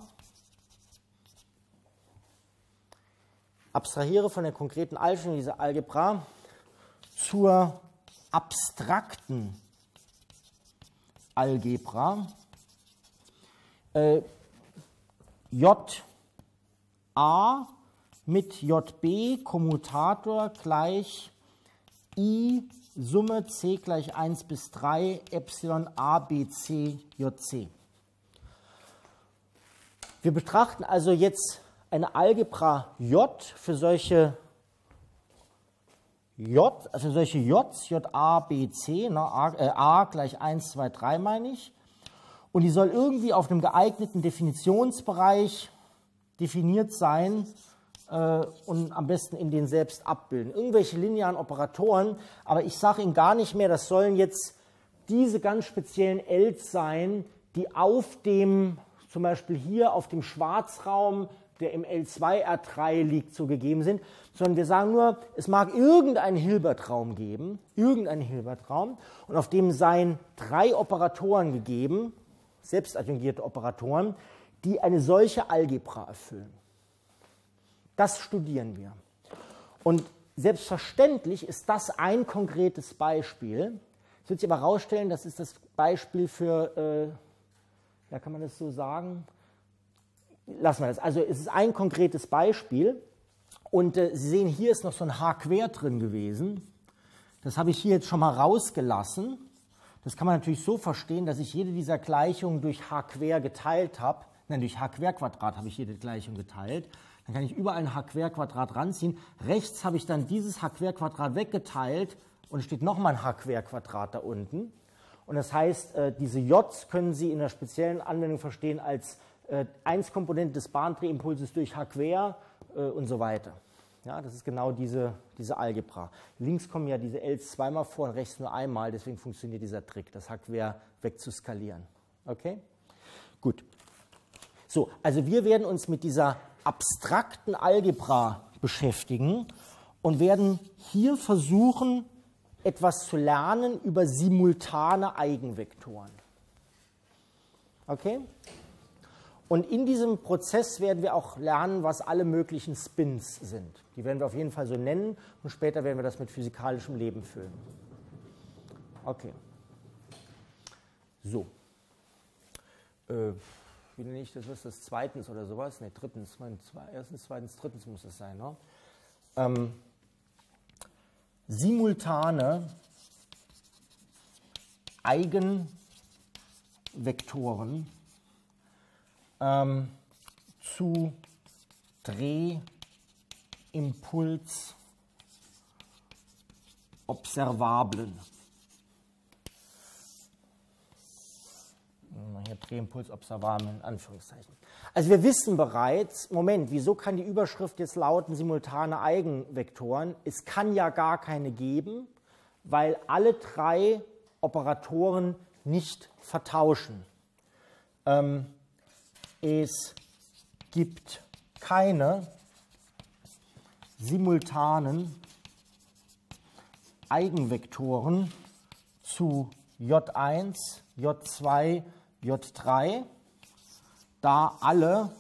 abstrahiere von der konkreten Darstellung dieser Algebra zur abstrakten Algebra. JA mit JB Kommutator gleich I Summe C gleich 1 bis 3 Epsilon A B C JC. Wir betrachten also jetzt eine Algebra J für solche J's, JA, B, C, A gleich 1, 2, 3 meine ich. Und die soll irgendwie auf einem geeigneten Definitionsbereich definiert sein und am besten in den selbst abbilden. Irgendwelche linearen Operatoren, aber ich sage Ihnen gar nicht mehr, das sollen jetzt diese ganz speziellen Ls sein, die auf dem, zum Beispiel hier auf dem Schwarzraum der im L2R3 liegt, so gegeben sind, sondern wir sagen nur, es mag irgendeinen Hilbertraum geben, irgendeinen Hilbertraum, und auf dem seien 3 Operatoren gegeben, selbstadjungierte Operatoren, die eine solche Algebra erfüllen. Das studieren wir. Und selbstverständlich ist das ein konkretes Beispiel. Es wird sich aber herausstellen, das ist das Beispiel für, ja, kann man das so sagen? Lassen wir das. Also es ist ein konkretes Beispiel. Und Sie sehen, hier ist noch so ein H quer drin gewesen. Das habe ich hier jetzt schon mal rausgelassen. Das kann man natürlich so verstehen, dass ich jede dieser Gleichungen durch H quer geteilt habe. Nein, durch H quer Quadrat habe ich jede Gleichung geteilt. Dann kann ich überall ein H quer Quadrat ranziehen. Rechts habe ich dann dieses H quer Quadrat weggeteilt und es steht nochmal ein H quer Quadrat da unten. Und das heißt, diese J's können Sie in der speziellen Anwendung verstehen als 1-Komponente des Bahndrehimpulses durch H quer und so weiter. Ja, das ist genau diese Algebra. Links kommen ja diese L's zweimal vor und rechts nur einmal, deswegen funktioniert dieser Trick, das H quer wegzuskalieren. Okay? Gut. So, also wir werden uns mit dieser abstrakten Algebra beschäftigen und werden hier versuchen, etwas zu lernen über simultane Eigenvektoren. Okay? Und in diesem Prozess werden wir auch lernen, was alle möglichen Spins sind. Die werden wir auf jeden Fall so nennen und später werden wir das mit physikalischem Leben füllen. Okay. So. Wie nenne ich das? Was ist das? Zweitens oder sowas? Ne, drittens. Erstens, zweitens, drittens muss es sein. Ne? Simultane Eigenvektoren zu Drehimpulsobservablen. Hier Drehimpulsobservablen in Anführungszeichen. Also wir wissen bereits, Moment, wieso kann die Überschrift jetzt lauten simultane Eigenvektoren? Es kann ja gar keine geben, weil alle 3 Operatoren nicht vertauschen. Es gibt keine simultanen Eigenvektoren zu J1, J2, J3, da alle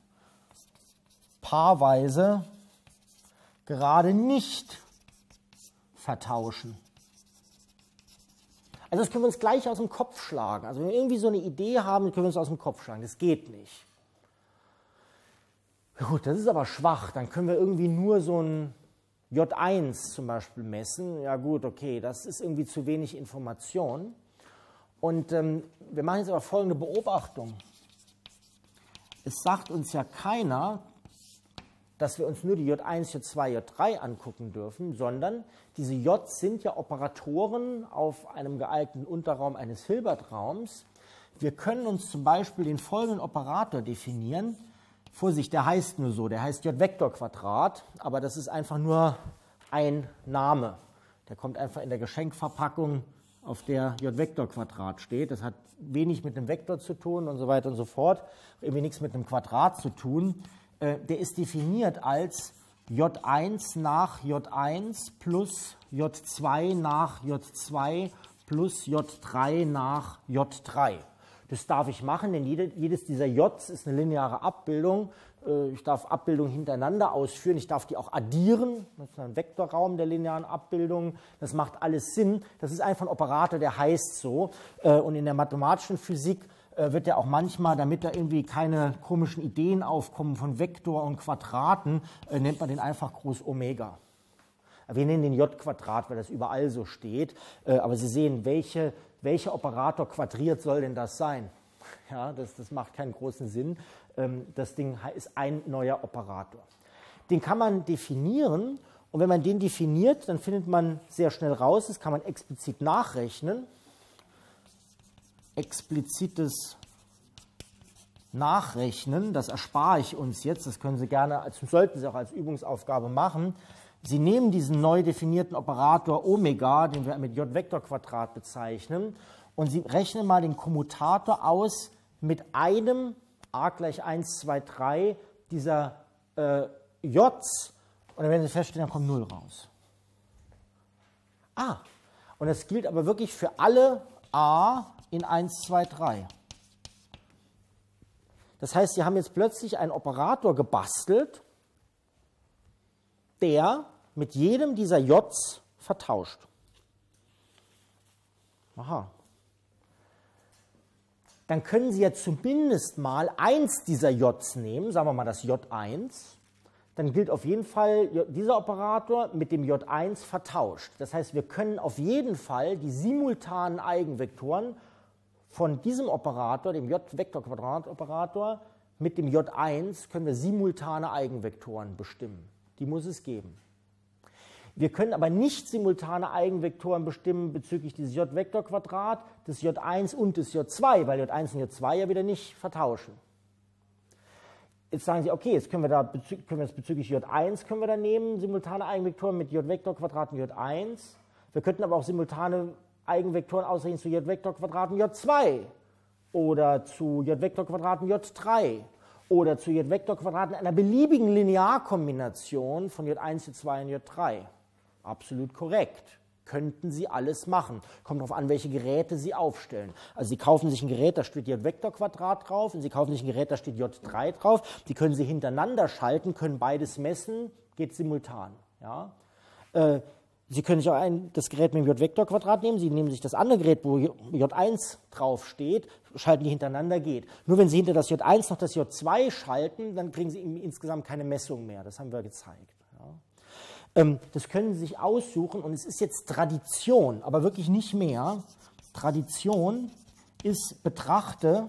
paarweise gerade nicht vertauschen. Also das können wir uns gleich aus dem Kopf schlagen. Also wenn wir irgendwie so eine Idee haben, können wir uns aus dem Kopf schlagen. Das geht nicht. Gut, das ist aber schwach. Dann können wir irgendwie nur so ein J1 zum Beispiel messen. Ja gut, okay, das ist irgendwie zu wenig Information. Und wir machen jetzt aber folgende Beobachtung. Es sagt uns ja keiner, dass wir uns nur die J1, J2, J3 angucken dürfen, sondern diese J sind ja Operatoren auf einem geeigneten Unterraum eines Hilbertraums. Wir können uns zum Beispiel den folgenden Operator definieren. Vorsicht, der heißt nur so, der heißt J-Vektor-Quadrat, aber das ist einfach nur ein Name. Der kommt einfach in der Geschenkverpackung, auf der J-Vektor-Quadrat steht. Das hat wenig mit einem Vektor zu tun und so weiter und so fort, irgendwie nichts mit einem Quadrat zu tun. Der ist definiert als J1 nach J1 plus J2 nach J2 plus J3 nach J3. Das darf ich machen, denn jedes dieser J's ist eine lineare Abbildung. Ich darf Abbildungen hintereinander ausführen, ich darf die auch addieren. Das ist ein Vektorraum der linearen Abbildungen. Das macht alles Sinn. Das ist einfach ein Operator, der heißt so. Und in der mathematischen Physik wird ja auch manchmal, damit da irgendwie keine komischen Ideen aufkommen von Vektor und Quadraten, nennt man den einfach Groß Omega. Wir nennen den J-Quadrat, weil das überall so steht. Aber Sie sehen, welcher Operator quadriert soll denn das sein? Ja, das macht keinen großen Sinn. Das Ding ist ein neuer Operator. Den kann man definieren und wenn man den definiert, dann findet man sehr schnell raus, das kann man explizit nachrechnen. Explizites Nachrechnen, das erspare ich uns jetzt, das können Sie gerne, sollten Sie auch als Übungsaufgabe machen. Sie nehmen diesen neu definierten Operator Omega, den wir mit J-Vektor-Quadrat bezeichnen, und Sie rechnen mal den Kommutator aus mit einem a gleich 1, 2, 3 dieser J's und dann werden Sie feststellen, da kommt 0 raus. Ah, und das gilt aber wirklich für alle A in 1, 2, 3. Das heißt, Sie haben jetzt plötzlich einen Operator gebastelt, der mit jedem dieser J's vertauscht. Aha. Dann können Sie ja zumindest mal eins dieser J's nehmen, sagen wir mal das J1. Dann gilt auf jeden Fall dieser Operator mit dem J1 vertauscht. Das heißt, wir können auf jeden Fall die simultanen Eigenvektoren von diesem Operator, dem J-Vektorquadratoperator, mit dem J1 können wir simultane Eigenvektoren bestimmen. Die muss es geben. Wir können aber nicht simultane Eigenvektoren bestimmen bezüglich dieses J-Vektorquadrat, des J1 und des J2, weil J1 und J2 ja wieder nicht vertauschen. Jetzt sagen Sie, okay, jetzt können wir das bezüglich J1 können wir dann nehmen, simultane Eigenvektoren mit J-Vektorquadrat und J1. Wir könnten aber auch simultane Eigenvektoren ausrechnen zu J-Vektorquadrat und J2 oder zu J-Vektorquadrat und J3 oder zu J-Vektorquadraten einer beliebigen Linearkombination von J1, J2 und J3. Absolut korrekt. Könnten Sie alles machen. Kommt darauf an, welche Geräte Sie aufstellen. Also Sie kaufen sich ein Gerät, da steht J-Vektorquadrat drauf und Sie kaufen sich ein Gerät, da steht J3 drauf. Die können Sie hintereinander schalten, können beides messen, geht simultan. Ja? Sie können sich auch das Gerät mit dem J-Vektorquadrat nehmen, Sie nehmen sich das andere Gerät, wo J1 drauf steht, schalten die hintereinander, geht. Nur wenn Sie hinter das J1 noch das J2 schalten, dann kriegen Sie insgesamt keine Messung mehr. Das haben wir gezeigt. Ja. Das können Sie sich aussuchen und es ist jetzt Tradition, aber wirklich nicht mehr. Tradition ist, betrachte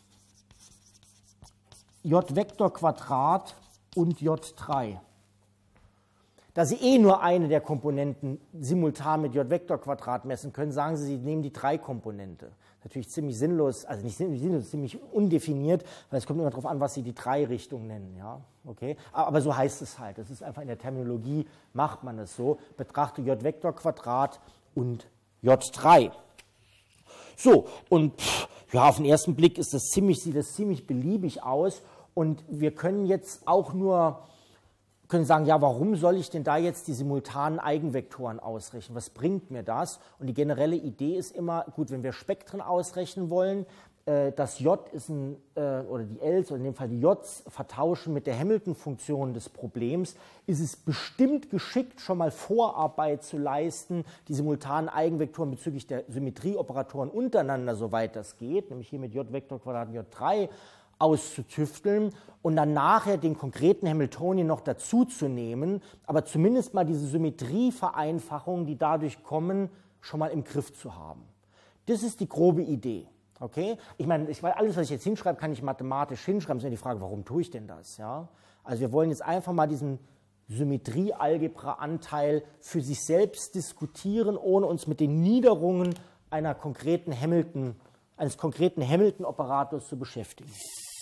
J-Vektorquadrat und J3. Da Sie eh nur eine der Komponenten simultan mit J-Vektorquadrat messen können, sagen Sie, Sie nehmen die 3-Komponente. Natürlich ziemlich sinnlos, also nicht sinnlos, ziemlich undefiniert, weil es kommt immer darauf an, was Sie die 3-Richtung nennen. Ja? Okay? Aber so heißt es halt. Das ist einfach in der Terminologie, macht man es so. Betrachte J-Vektorquadrat und J3. So, und ja, auf den ersten Blick sieht das ziemlich beliebig aus. Und wir können jetzt auch nur können sagen, ja, warum soll ich denn da jetzt die simultanen Eigenvektoren ausrechnen? Was bringt mir das? Und die generelle Idee ist immer, gut, wenn wir Spektren ausrechnen wollen, das J ist oder die Ls, oder in dem Fall die Js, vertauschen mit der Hamilton-Funktion des Problems, ist es bestimmt geschickt, schon mal Vorarbeit zu leisten, die simultanen Eigenvektoren bezüglich der Symmetrieoperatoren untereinander, soweit das geht, nämlich hier mit J-Vektorquadrat und J3, auszutüfteln und dann nachher den konkreten Hamiltonian noch dazu zu nehmen, aber zumindest mal diese Symmetrievereinfachungen, die dadurch kommen, schon mal im Griff zu haben. Das ist die grobe Idee. Okay? Ich meine, alles, was ich jetzt hinschreibe, kann ich mathematisch hinschreiben. Es ist ja die Frage, warum tue ich denn das? Ja? Also wir wollen jetzt einfach mal diesen Symmetriealgebra-Anteil für sich selbst diskutieren, ohne uns mit den Niederungen eines konkreten Hamilton-Operators zu beschäftigen.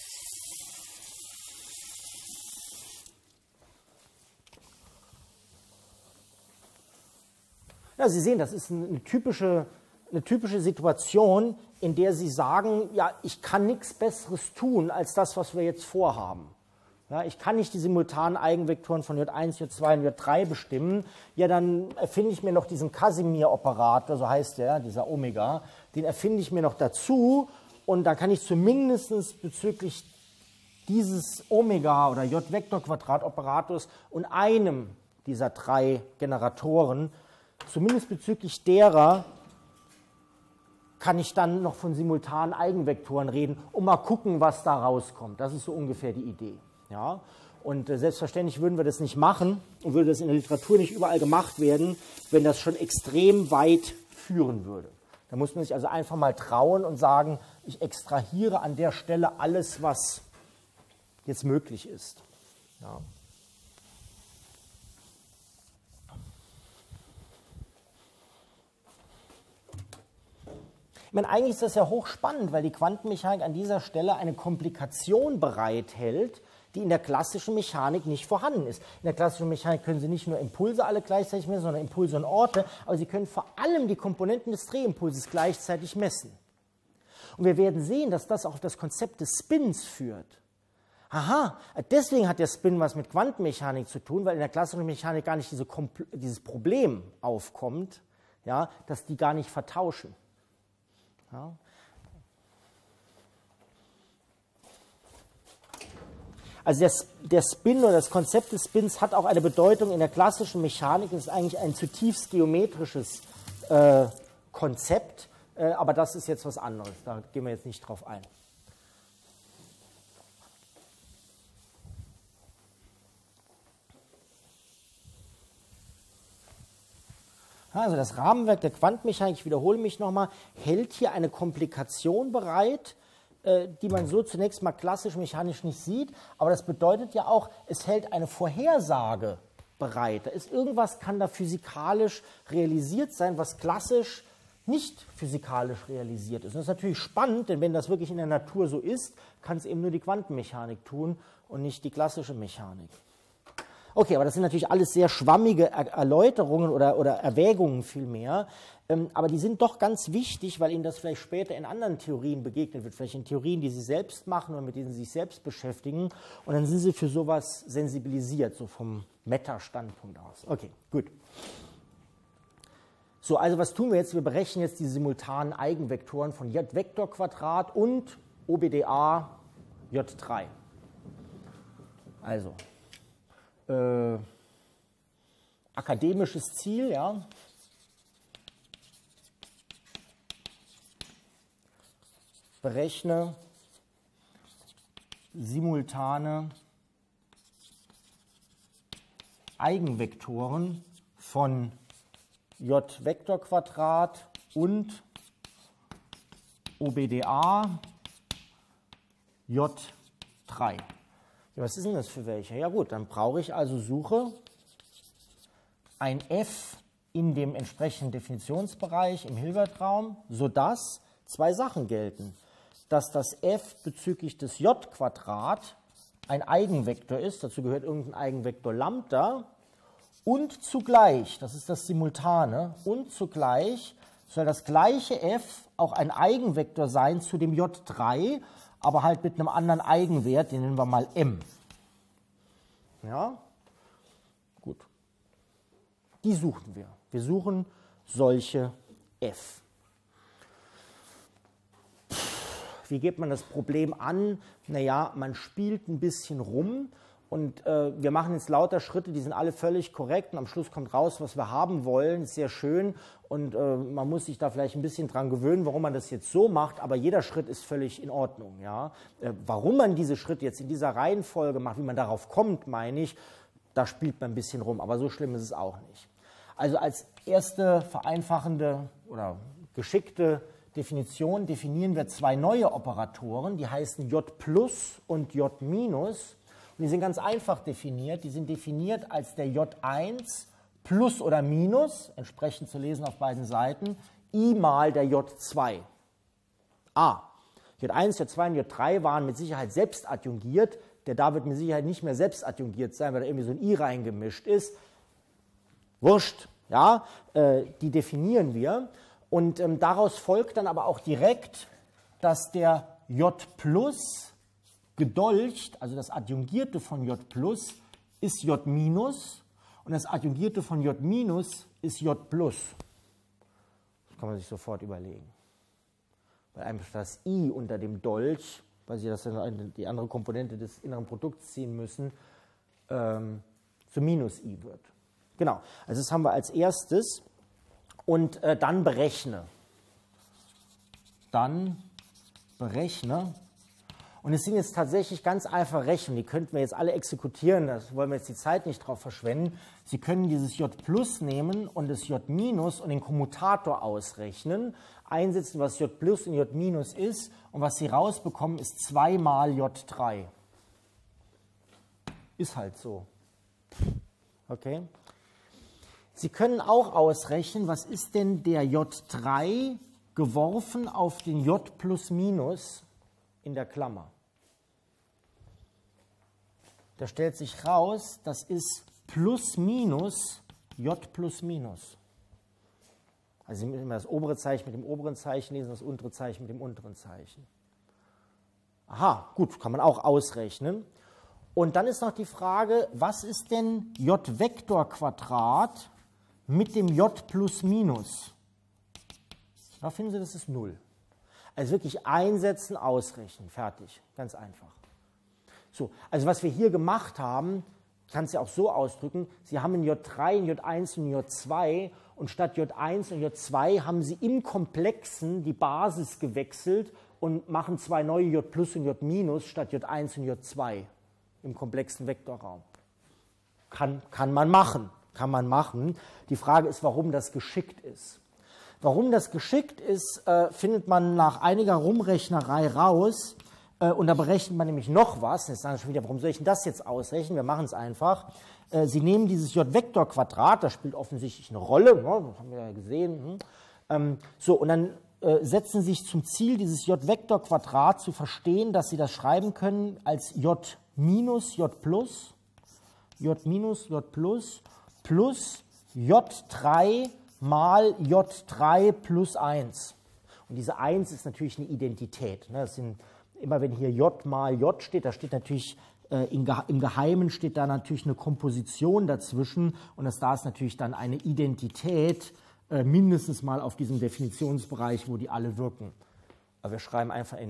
Ja, Sie sehen, das ist eine typische Situation, in der Sie sagen, ja, ich kann nichts Besseres tun, als das, was wir jetzt vorhaben. Ja, ich kann nicht die simultanen Eigenvektoren von J1, J2 und J3 bestimmen. Ja, dann erfinde ich mir noch diesen Casimir-Operator, so heißt der, dieser Omega, den erfinde ich mir noch dazu und dann kann ich zumindest bezüglich dieses Omega- oder J-Vektorquadrat-Operators und einem dieser 3 Generatoren, zumindest bezüglich derer, kann ich dann noch von simultanen Eigenvektoren reden und mal gucken, was da rauskommt. Das ist so ungefähr die Idee. Ja? Und selbstverständlich würden wir das nicht machen und würde das in der Literatur nicht überall gemacht werden, wenn das schon extrem weit führen würde. Da muss man sich also einfach mal trauen und sagen, ich extrahiere an der Stelle alles, was jetzt möglich ist. Ja. Ich meine, eigentlich ist das ja hochspannend, weil die Quantenmechanik an dieser Stelle eine Komplikation bereithält, die in der klassischen Mechanik nicht vorhanden ist. In der klassischen Mechanik können Sie nicht nur Impulse alle gleichzeitig messen, sondern Impulse und Orte, aber Sie können vor allem die Komponenten des Drehimpulses gleichzeitig messen. Und wir werden sehen, dass das auch auf das Konzept des Spins führt. Aha, deswegen hat der Spin was mit Quantenmechanik zu tun, weil in der klassischen Mechanik gar nicht dieses Problem aufkommt, ja, dass die gar nicht vertauschen. Ja. Also der Spin oder das Konzept des Spins hat auch eine Bedeutung in der klassischen Mechanik. Es ist eigentlich ein zutiefst geometrisches Konzept, aber das ist jetzt was anderes. Da gehen wir jetzt nicht drauf ein. Also das Rahmenwerk der Quantenmechanik, ich wiederhole mich nochmal, hält hier eine Komplikation bereit, die man so zunächst mal klassisch mechanisch nicht sieht, aber das bedeutet ja auch, es hält eine Vorhersage bereit. Da ist irgendwas, kann da physikalisch realisiert sein, was klassisch nicht physikalisch realisiert ist. Und das ist natürlich spannend, denn wenn das wirklich in der Natur so ist, kann es eben nur die Quantenmechanik tun und nicht die klassische Mechanik. Okay, aber das sind natürlich alles sehr schwammige Erläuterungen oder Erwägungen vielmehr, aber die sind doch ganz wichtig, weil Ihnen das vielleicht später in anderen Theorien begegnet wird, vielleicht in Theorien, die Sie selbst machen oder mit denen Sie sich selbst beschäftigen, und dann sind Sie für sowas sensibilisiert, so vom Meta-Standpunkt aus. Okay, gut. So, also was tun wir jetzt? Wir berechnen jetzt die simultanen Eigenvektoren von J-Vektorquadrat und OBDA J3. Also akademisches Ziel, ja. Berechne simultane Eigenvektoren von J-Vektorquadrat und OBDA J3. Ja, was ist denn das für welche? Ja gut, dann brauche ich also Suche ein F in dem entsprechenden Definitionsbereich im Hilbertraum, sodass zwei Sachen gelten. Dass das F bezüglich des J-Quadrat ein Eigenvektor ist, dazu gehört irgendein Eigenvektor Lambda, und zugleich, das ist das Simultane, und zugleich soll das gleiche F auch ein Eigenvektor sein zu dem J3, aber halt mit einem anderen Eigenwert, den nennen wir mal M. Ja, gut. Die suchen wir. Wir suchen solche F. Wie geht man das Problem an? Naja, man spielt ein bisschen rum und wir machen jetzt lauter Schritte, die sind alle völlig korrekt und am Schluss kommt raus, was wir haben wollen. Ist sehr schön und man muss sich da vielleicht ein bisschen dran gewöhnen, warum man das jetzt so macht, aber jeder Schritt ist völlig in Ordnung. Ja? Warum man diese Schritte jetzt in dieser Reihenfolge macht, wie man darauf kommt, meine ich, da spielt man ein bisschen rum, aber so schlimm ist es auch nicht. Also als erste vereinfachende oder geschickte Definition definieren wir zwei neue Operatoren, die heißen J plus und J minus. Und die sind ganz einfach definiert. Die sind definiert als der J1 plus oder minus, entsprechend zu lesen auf beiden Seiten, I mal der J2. J1, J2 und J3 waren mit Sicherheit selbst adjungiert. Der da wird mit Sicherheit nicht mehr selbst adjungiert sein, weil da irgendwie so ein I reingemischt ist. Wurscht, ja, die definieren wir. Und daraus folgt dann aber auch direkt, dass der J plus gedolcht, also das Adjungierte von J plus, ist J minus und das Adjungierte von J minus ist J plus. Das kann man sich sofort überlegen. Weil einfach das I unter dem Dolch, weil Sie das dann die andere Komponente des inneren Produkts ziehen müssen, zu minus I wird. Genau, also das haben wir als erstes. Und dann berechne. Und es sind jetzt tatsächlich ganz einfache Rechnungen, die könnten wir jetzt alle exekutieren, da wollen wir jetzt die Zeit nicht drauf verschwenden. Sie können dieses J plus nehmen und das J minus und den Kommutator ausrechnen, einsetzen, was J plus und J minus ist, und was Sie rausbekommen, ist 2 mal J3. Ist halt so. Okay? Sie können auch ausrechnen, was ist denn der J3 geworfen auf den J plus minus in der Klammer. Da stellt sich raus, das ist plus minus J plus minus. Also Sie müssen immer das obere Zeichen mit dem oberen Zeichen lesen, das untere Zeichen mit dem unteren Zeichen. Aha, gut, kann man auch ausrechnen. Und dann ist noch die Frage, was ist denn J-Vektor-Quadrat mit dem J plus minus? Da finden Sie, das ist 0. Also wirklich einsetzen, ausrechnen, fertig, ganz einfach. So, also was wir hier gemacht haben, ich kann es ja auch so ausdrücken, Sie haben ein J3, ein J1 und ein J2 und statt J1 und J2 haben Sie im Komplexen die Basis gewechselt und machen zwei neue J plus und J minus statt J1 und J2 im komplexen Vektorraum. Kann man machen. Die Frage ist, warum das geschickt ist. Warum das geschickt ist, findet man nach einiger Rumrechnerei raus. Und da berechnet man nämlich noch was. Jetzt sagen Sie schon wieder, warum soll ich denn das jetzt ausrechnen? Wir machen es einfach. Sie nehmen dieses J-Vektor-Quadrat, das spielt offensichtlich eine Rolle, das haben wir ja gesehen. So, und dann setzen Sie sich zum Ziel, dieses J-Vektor-Quadrat zu verstehen, dass Sie das schreiben können als J minus J plus, J minus J plus, plus J3 mal J3 plus 1. Und diese 1 ist natürlich eine Identität. Das sind, immer wenn hier J mal J steht, da steht natürlich, im Geheimen steht da natürlich eine Komposition dazwischen und da ist natürlich dann eine Identität, mindestens mal auf diesem Definitionsbereich, wo die alle wirken. Aber wir schreiben einfach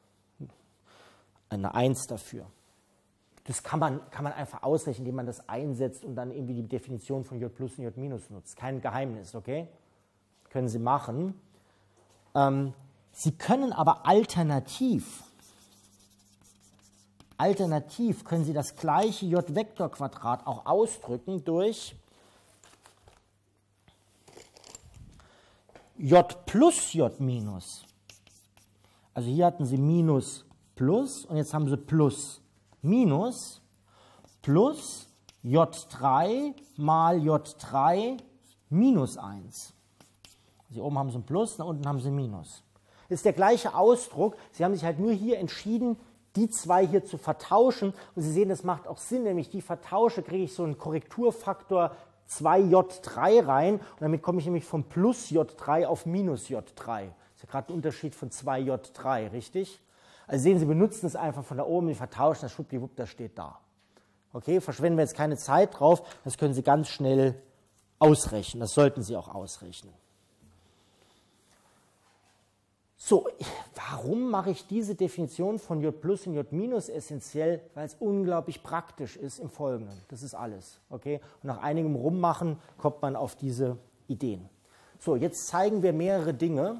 eine 1 dafür. Das kann man einfach ausrechnen, indem man das einsetzt und dann irgendwie die Definition von J plus und J minus nutzt. Kein Geheimnis, okay? Können Sie machen. Sie können aber alternativ können Sie das gleiche J-Vektor-Quadrat auch ausdrücken durch J plus J minus. Also hier hatten Sie Minus plus und jetzt haben Sie Plus minus plus J3 mal J3 minus 1. Hier oben haben Sie ein Plus, da unten haben Sie ein Minus. Das ist der gleiche Ausdruck. Sie haben sich halt nur hier entschieden, die zwei hier zu vertauschen. Und Sie sehen, das macht auch Sinn, nämlich die vertausche, kriege ich so einen Korrekturfaktor 2J3 rein. Und damit komme ich nämlich von plus J3 auf minus J3. Das ist ja gerade ein Unterschied von 2J3, richtig? Also sehen Sie, benutzen es einfach von da oben, die vertauschen das, schwuppdiwupp, das steht da. Okay, verschwenden wir jetzt keine Zeit drauf, das können Sie ganz schnell ausrechnen, das sollten Sie auch ausrechnen. So, warum mache ich diese Definition von J plus und J minus essentiell? Weil es unglaublich praktisch ist im Folgenden. Das ist alles. Okay? Und nach einigem Rummachen kommt man auf diese Ideen. So, jetzt zeigen wir mehrere Dinge.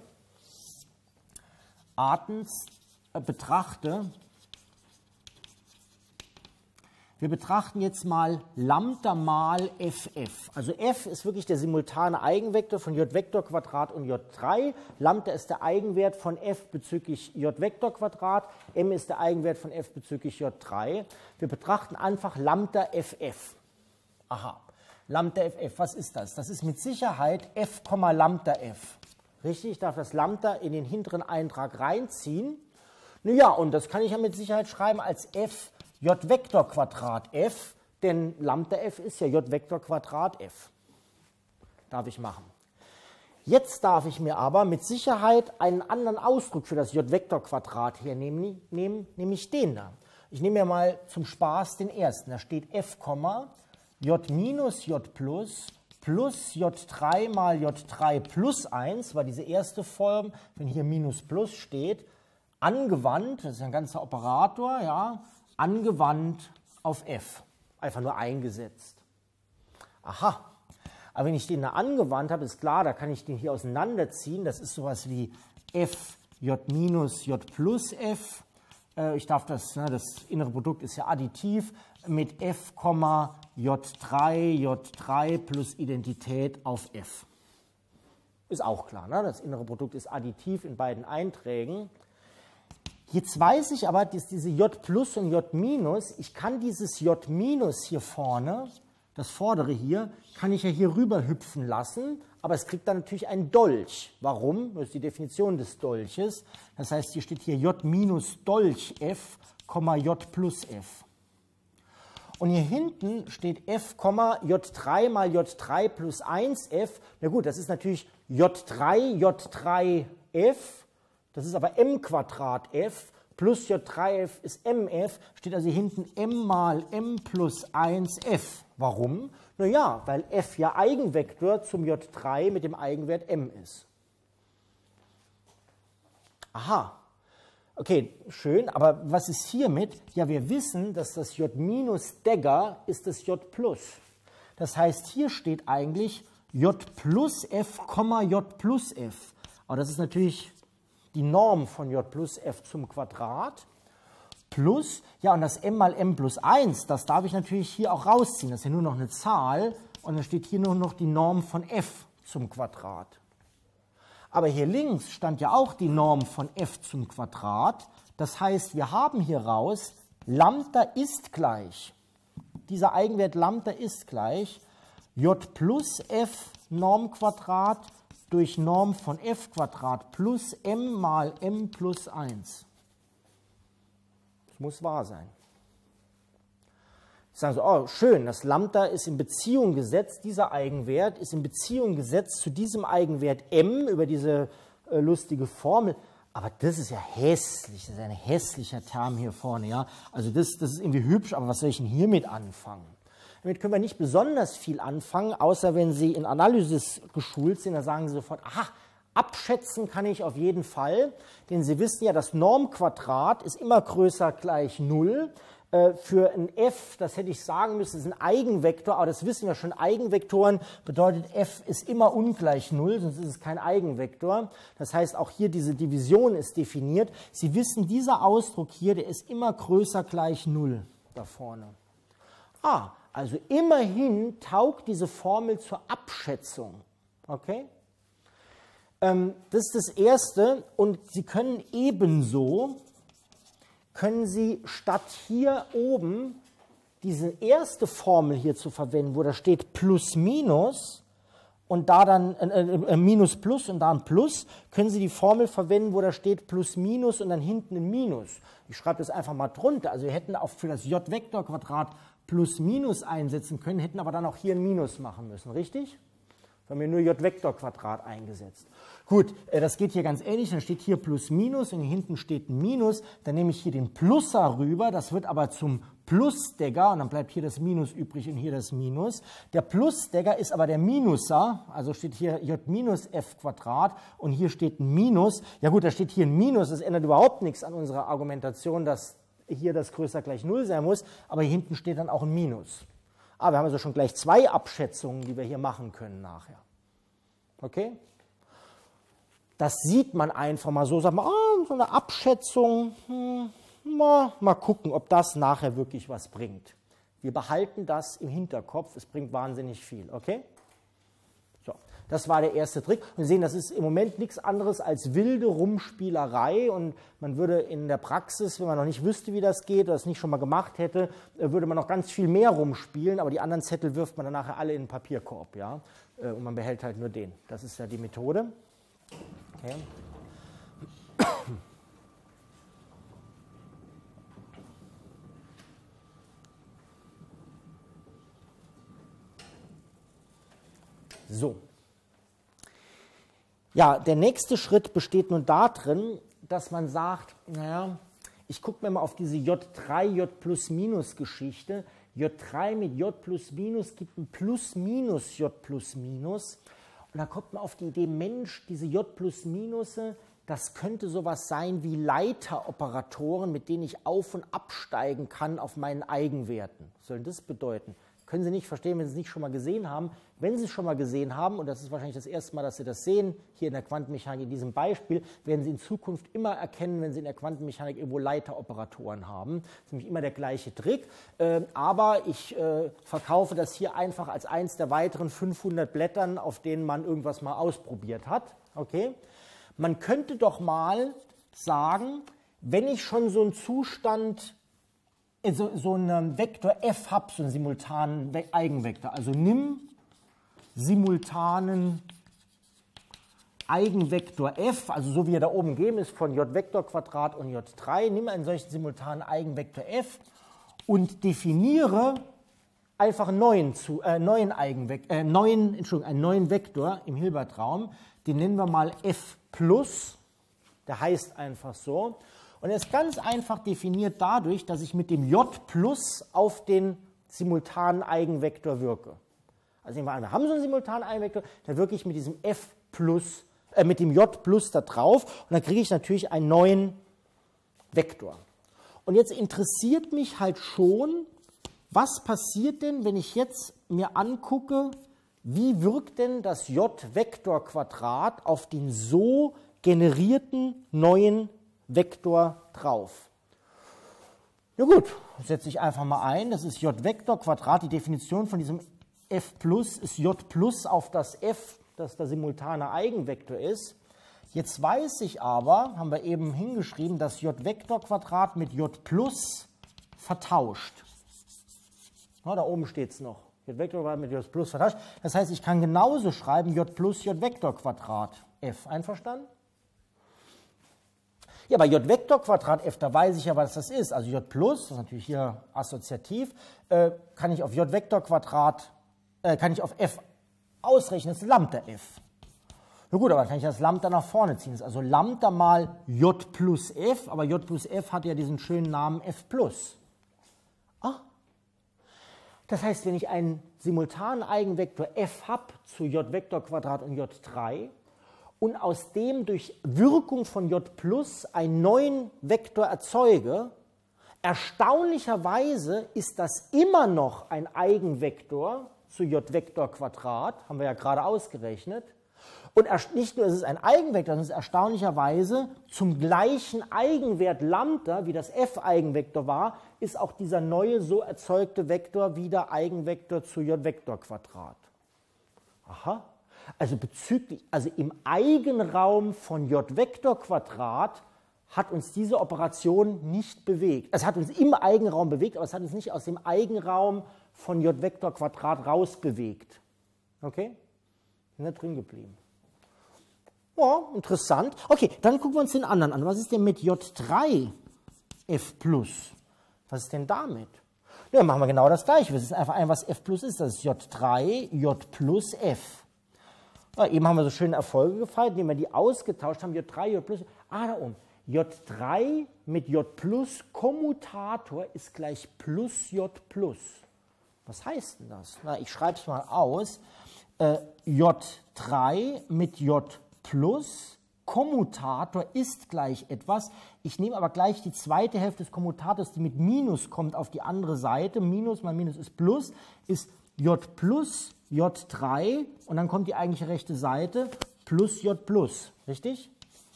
Wir betrachten jetzt mal Lambda mal ff. Also f ist wirklich der simultane Eigenvektor von J-Vektor-Quadrat und J3. Lambda ist der Eigenwert von f bezüglich J-Vektor-Quadrat. M ist der Eigenwert von f bezüglich J3. Wir betrachten einfach Lambda ff. Aha, Lambda ff, was ist das? Das ist mit Sicherheit f, Lambda f. Richtig, ich darf das Lambda in den hinteren Eintrag reinziehen. Naja, und das kann ich ja mit Sicherheit schreiben als f J-Vektor-Quadrat f, denn Lambda f ist ja J-Vektor-Quadrat f. Darf ich machen. Jetzt darf ich mir aber mit Sicherheit einen anderen Ausdruck für das J-Vektor-Quadrat hernehmen, nämlich den da. Ich nehme mir mal zum Spaß den ersten. Da steht f, J minus J plus J3 mal J3 plus 1, war diese erste Form, wenn hier minus plus steht, angewandt, das ist ein ganzer Operator, ja, angewandt auf f, einfach nur eingesetzt. Aha, aber wenn ich den da angewandt habe, ist klar, da kann ich den hier auseinanderziehen, das ist sowas wie f j minus j plus f, ich darf das innere Produkt ist ja additiv, mit f, J3 plus Identität auf f. Ist auch klar, ne? Das innere Produkt ist additiv in beiden Einträgen. Jetzt weiß ich aber, dass diese J plus und J minus, ich kann dieses J minus hier vorne, das vordere hier, kann ich ja hier rüber hüpfen lassen, aber es kriegt dann natürlich einen Dolch. Warum? Das ist die Definition des Dolches. Das heißt, hier steht hier J minus Dolch f, J plus f. Und hier hinten steht f, J3 mal J3 plus 1f. Na gut, das ist natürlich J3 f, das ist aber m Quadrat f plus J3F ist MF, steht also hier hinten M mal M plus 1F. Warum? Naja, weil F ja Eigenvektor zum J3 mit dem Eigenwert M ist. Aha. Okay, schön, aber was ist hiermit? Ja, wir wissen, dass das J minus Dagger ist das J plus. Das heißt, hier steht eigentlich J plus F, J plus F. Aber das ist natürlich die Norm von J plus F zum Quadrat. Plus, ja, und das M mal M plus 1, das darf ich natürlich hier auch rausziehen. Das ist ja nur noch eine Zahl und dann steht hier nur noch die Norm von F zum Quadrat. Aber hier links stand ja auch die Norm von F zum Quadrat. Das heißt, wir haben hier raus, Lambda ist gleich, dieser Eigenwert Lambda ist gleich J plus F Normquadrat durch Norm von F Quadrat plus M mal M plus 1. Das muss wahr sein. Ich sage so, oh schön, das Lambda ist in Beziehung gesetzt, dieser Eigenwert ist in Beziehung gesetzt zu diesem Eigenwert M über diese lustige Formel. Aber das ist ja hässlich, das ist ein hässlicher Term hier vorne. Ja? Also das ist irgendwie hübsch, aber was soll ich denn hiermit anfangen? Damit können wir nicht besonders viel anfangen, außer wenn Sie in Analysis geschult sind, dann sagen Sie sofort, aha, abschätzen kann ich auf jeden Fall, denn Sie wissen ja, das Normquadrat ist immer größer gleich 0. Für ein f, das hätte ich sagen müssen, ist ein Eigenvektor, aber das wissen wir schon, Eigenvektoren bedeutet f ist immer ungleich 0, sonst ist es kein Eigenvektor. Das heißt, auch hier diese Division ist definiert. Sie wissen, dieser Ausdruck hier, der ist immer größer gleich 0 da vorne. Ah, also immerhin taugt diese Formel zur Abschätzung. Okay? Das ist das Erste und Sie können ebenso können Sie statt hier oben diese erste Formel hier zu verwenden, wo da steht plus minus und da dann minus plus und da ein Plus, können Sie die Formel verwenden, wo da steht plus minus und dann hinten ein Minus. Ich schreibe das einfach mal drunter. Also wir hätten auch für das J-Vektorquadrat plus minus einsetzen können, hätten aber dann auch hier ein Minus machen müssen, richtig? Wir haben hier nur J-Vektorquadrat eingesetzt. Gut, das geht hier ganz ähnlich, dann steht hier plus minus und hier hinten steht ein Minus, dann nehme ich hier den Plusser rüber, das wird aber zum Plus-Dagger und dann bleibt hier das Minus übrig und hier das Minus. Der Plus-Dagger ist aber der Minuser, also steht hier J minus F Quadrat und hier steht ein Minus. Ja gut, da steht hier ein Minus, das ändert überhaupt nichts an unserer Argumentation, dass hier das größer gleich 0 sein muss, aber hier hinten steht dann auch ein Minus. Ah, wir haben also schon gleich zwei Abschätzungen, die wir hier machen können nachher. Okay? Das sieht man einfach mal so, sagt man, so eine Abschätzung, mal gucken, ob das nachher wirklich was bringt. Wir behalten das im Hinterkopf, es bringt wahnsinnig viel, okay? So, das war der erste Trick. Wir sehen, das ist im Moment nichts anderes als wilde Rumspielerei und man würde in der Praxis, wenn man noch nicht wüsste, wie das geht oder es nicht schon mal gemacht hätte, würde man noch ganz viel mehr rumspielen, aber die anderen Zettel wirft man dann nachher alle in den Papierkorb, ja? Und man behält halt nur den. Das ist ja die Methode. Okay. So. Ja, der nächste Schritt besteht nun darin, dass man sagt, naja, ich gucke mir mal auf diese J3, J plus minus Geschichte. J3 mit J plus minus gibt ein plus minus J plus minus. Und da kommt man auf die Idee, Mensch, diese J plus Minusse, das könnte sowas sein wie Leiteroperatoren, mit denen ich auf- und absteigen kann auf meinen Eigenwerten. Was soll das bedeuten? Können Sie nicht verstehen, wenn Sie es nicht schon mal gesehen haben. Wenn Sie es schon mal gesehen haben, und das ist wahrscheinlich das erste Mal, dass Sie das sehen, hier in der Quantenmechanik in diesem Beispiel, werden Sie in Zukunft immer erkennen, wenn Sie in der Quantenmechanik irgendwo Leiteroperatoren haben. Das ist nämlich immer der gleiche Trick. Aber ich verkaufe das hier einfach als eins der weiteren 500 Blättern, auf denen man irgendwas mal ausprobiert hat. Okay? Man könnte doch mal sagen, wenn ich schon so einen Zustand, so einen Vektor f habe, so einen simultanen Eigenvektor, also nimm simultanen Eigenvektor f, also so wie er da oben gegeben ist, von J-Vektorquadrat und J3, nimm einen solchen simultanen Eigenvektor f und definiere einfach einen neuen Vektor im Hilbertraum, den nennen wir mal f plus, der heißt einfach so. Und er ist ganz einfach definiert dadurch, dass ich mit dem J plus auf den simultanen Eigenvektor wirke. Also nehmen wir an, wir haben so einen simultanen Eigenvektor, da wirke ich mit diesem F plus, mit dem J plus da drauf und dann kriege ich natürlich einen neuen Vektor. Und jetzt interessiert mich halt schon, was passiert denn, wenn ich jetzt mir angucke, wie wirkt denn das J-Vektor-Quadrat auf den so generierten neuen Vektor drauf? Ja gut, setze ich einfach mal ein, das ist J-Vektor-Quadrat, die Definition von diesem F plus ist J plus auf das F, das der simultane Eigenvektor ist. Jetzt weiß ich aber, haben wir eben hingeschrieben, dass J-Vektor-Quadrat mit J plus vertauscht. Na, da oben steht es noch. J-Vektor-Quadrat mit J plus vertauscht. Das heißt, ich kann genauso schreiben J plus J-Vektor-Quadrat F. Einverstanden? Ja, bei J-Vektor-Quadrat F, da weiß ich ja, was das ist. Also J plus, das ist natürlich hier assoziativ, kann ich auf J-Vektor-Quadrat, kann ich auf F ausrechnen, das ist Lambda F. Na gut, aber dann kann ich das Lambda nach vorne ziehen. Das ist also Lambda mal J plus F, aber J plus F hat ja diesen schönen Namen F plus. Ah. Das heißt, wenn ich einen simultanen Eigenvektor F habe zu J-Vektor-Quadrat und J3 und aus dem durch Wirkung von J plus einen neuen Vektor erzeuge, erstaunlicherweise ist das immer noch ein Eigenvektor zu J-Vektor-Quadrat, haben wir ja gerade ausgerechnet. Und nicht nur ist es ein Eigenvektor, sondern es ist erstaunlicherweise zum gleichen Eigenwert Lambda, wie das F-Eigenvektor war, ist auch dieser neue so erzeugte Vektor wieder Eigenvektor zu J-Vektor-Quadrat. Aha, also im Eigenraum von J-Vektor-Quadrat hat uns diese Operation nicht bewegt. Es hat uns im Eigenraum bewegt, aber es hat uns nicht aus dem Eigenraum von J-Vektor-Quadrat rausbewegt. Okay? Nicht drin geblieben. Ja, interessant. Okay, dann gucken wir uns den anderen an. Was ist denn mit J3 F plus? Was ist denn damit? Ja, machen wir genau das Gleiche. Wir wissen einfach ein, was F plus ist. Das ist J3 J plus F. Ja, eben haben wir so schöne Erfolge gefeiert, indem wir die ausgetauscht haben. J3 J plus. Da oben. J3 mit J plus Kommutator ist gleich plus J plus. Was heißt denn das? Na, ich schreibe es mal aus. J3 mit J plus Kommutator ist gleich etwas. Ich nehme aber gleich die zweite Hälfte des Kommutators, die mit Minus kommt, auf die andere Seite. Minus mal Minus ist Plus, ist J plus J3 und dann kommt die eigentliche rechte Seite plus J plus. Richtig?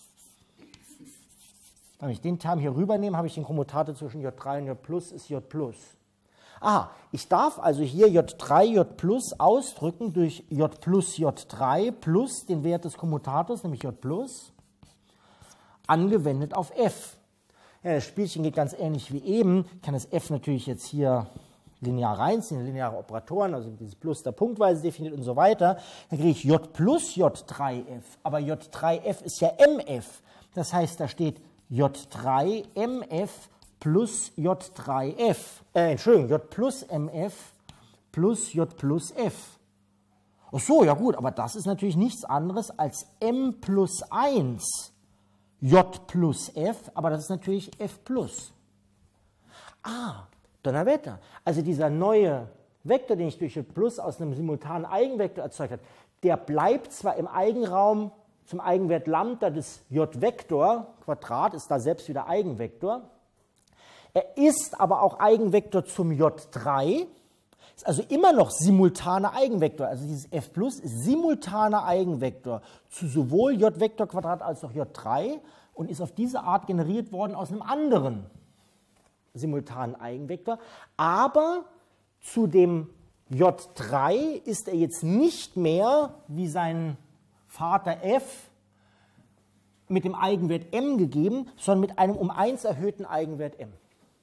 Wenn ich den Term hier rübernehme, habe ich den Kommutator zwischen J3 und J plus, ist J plus. Aha, ich darf also hier J3 J plus ausdrücken durch J plus J3 plus den Wert des Kommutators, nämlich J plus, angewendet auf F. Ja, das Spielchen geht ganz ähnlich wie eben. Ich kann das F natürlich jetzt hier linear reinziehen, lineare Operatoren, also dieses Plus da punktweise definiert und so weiter. Dann kriege ich J plus J3F, aber J3F ist ja MF. Das heißt, da steht J3 MF plus J3F, Entschuldigung, J plus MF plus J plus F. Ach so, ja gut, aber das ist natürlich nichts anderes als M plus 1 J plus F, aber das ist natürlich F plus. Ah, Donnerwetter. Also dieser neue Vektor, den ich durch J plus aus einem simultanen Eigenvektor erzeugt habe, der bleibt zwar im Eigenraum zum Eigenwert Lambda des J-Vektor, Quadrat ist da selbst wieder Eigenvektor. Er ist aber auch Eigenvektor zum J3, ist also immer noch simultaner Eigenvektor. Also dieses F plus ist simultaner Eigenvektor zu sowohl J-Vektor Quadrat als auch J3 und ist auf diese Art generiert worden aus einem anderen simultanen Eigenvektor. Aber zu dem J3 ist er jetzt nicht mehr wie sein Vater F mit dem Eigenwert m gegeben, sondern mit einem um 1 erhöhten Eigenwert m.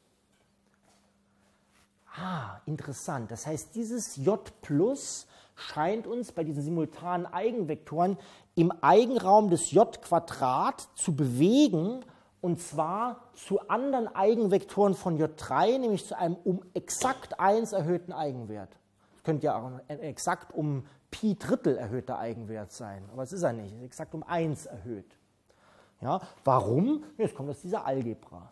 Ah, interessant. Das heißt, dieses J plus scheint uns bei diesen simultanen Eigenvektoren im Eigenraum des J Quadrat zu bewegen, und zwar zu anderen Eigenvektoren von J3, nämlich zu einem um exakt 1 erhöhten Eigenwert. Das könnte ja auch ein exakt um Pi Drittel erhöhter Eigenwert sein, aber es ist er nicht, es ist exakt um 1 erhöht. Ja, warum? Das kommt aus dieser Algebra.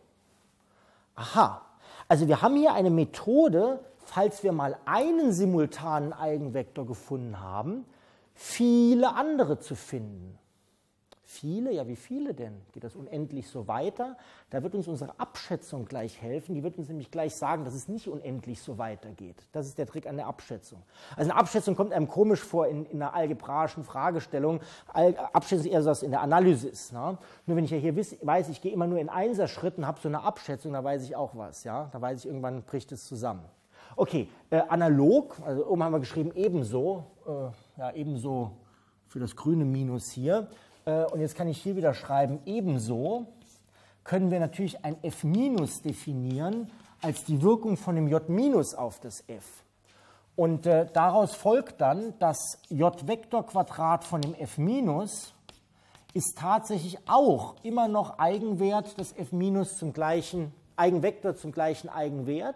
Aha, also wir haben hier eine Methode, falls wir mal einen simultanen Eigenvektor gefunden haben, viele andere zu finden. Viele? Ja, wie viele denn? Geht das unendlich so weiter? Da wird uns unsere Abschätzung gleich helfen. Die wird uns nämlich gleich sagen, dass es nicht unendlich so weitergeht. Das ist der Trick an der Abschätzung. Also eine Abschätzung kommt einem komisch vor in einer algebraischen Fragestellung. Abschätzung ist eher so was in der Analysis. Ne? Nur wenn ich ja hier weiß, ich gehe immer nur in Einserschritten, habe so eine Abschätzung, da weiß ich auch was. Ja? Da weiß ich, irgendwann bricht es zusammen. Okay, analog, also oben haben wir geschrieben ebenso, ja, ebenso für das grüne Minus hier. Und jetzt kann ich hier wieder schreiben, ebenso können wir natürlich ein F- definieren als die Wirkung von dem J- auf das F. Und daraus folgt dann, das J-Vektorquadrat von dem F- ist tatsächlich auch immer noch Eigenwert des F- zum gleichen Eigenvektor zum gleichen Eigenwert.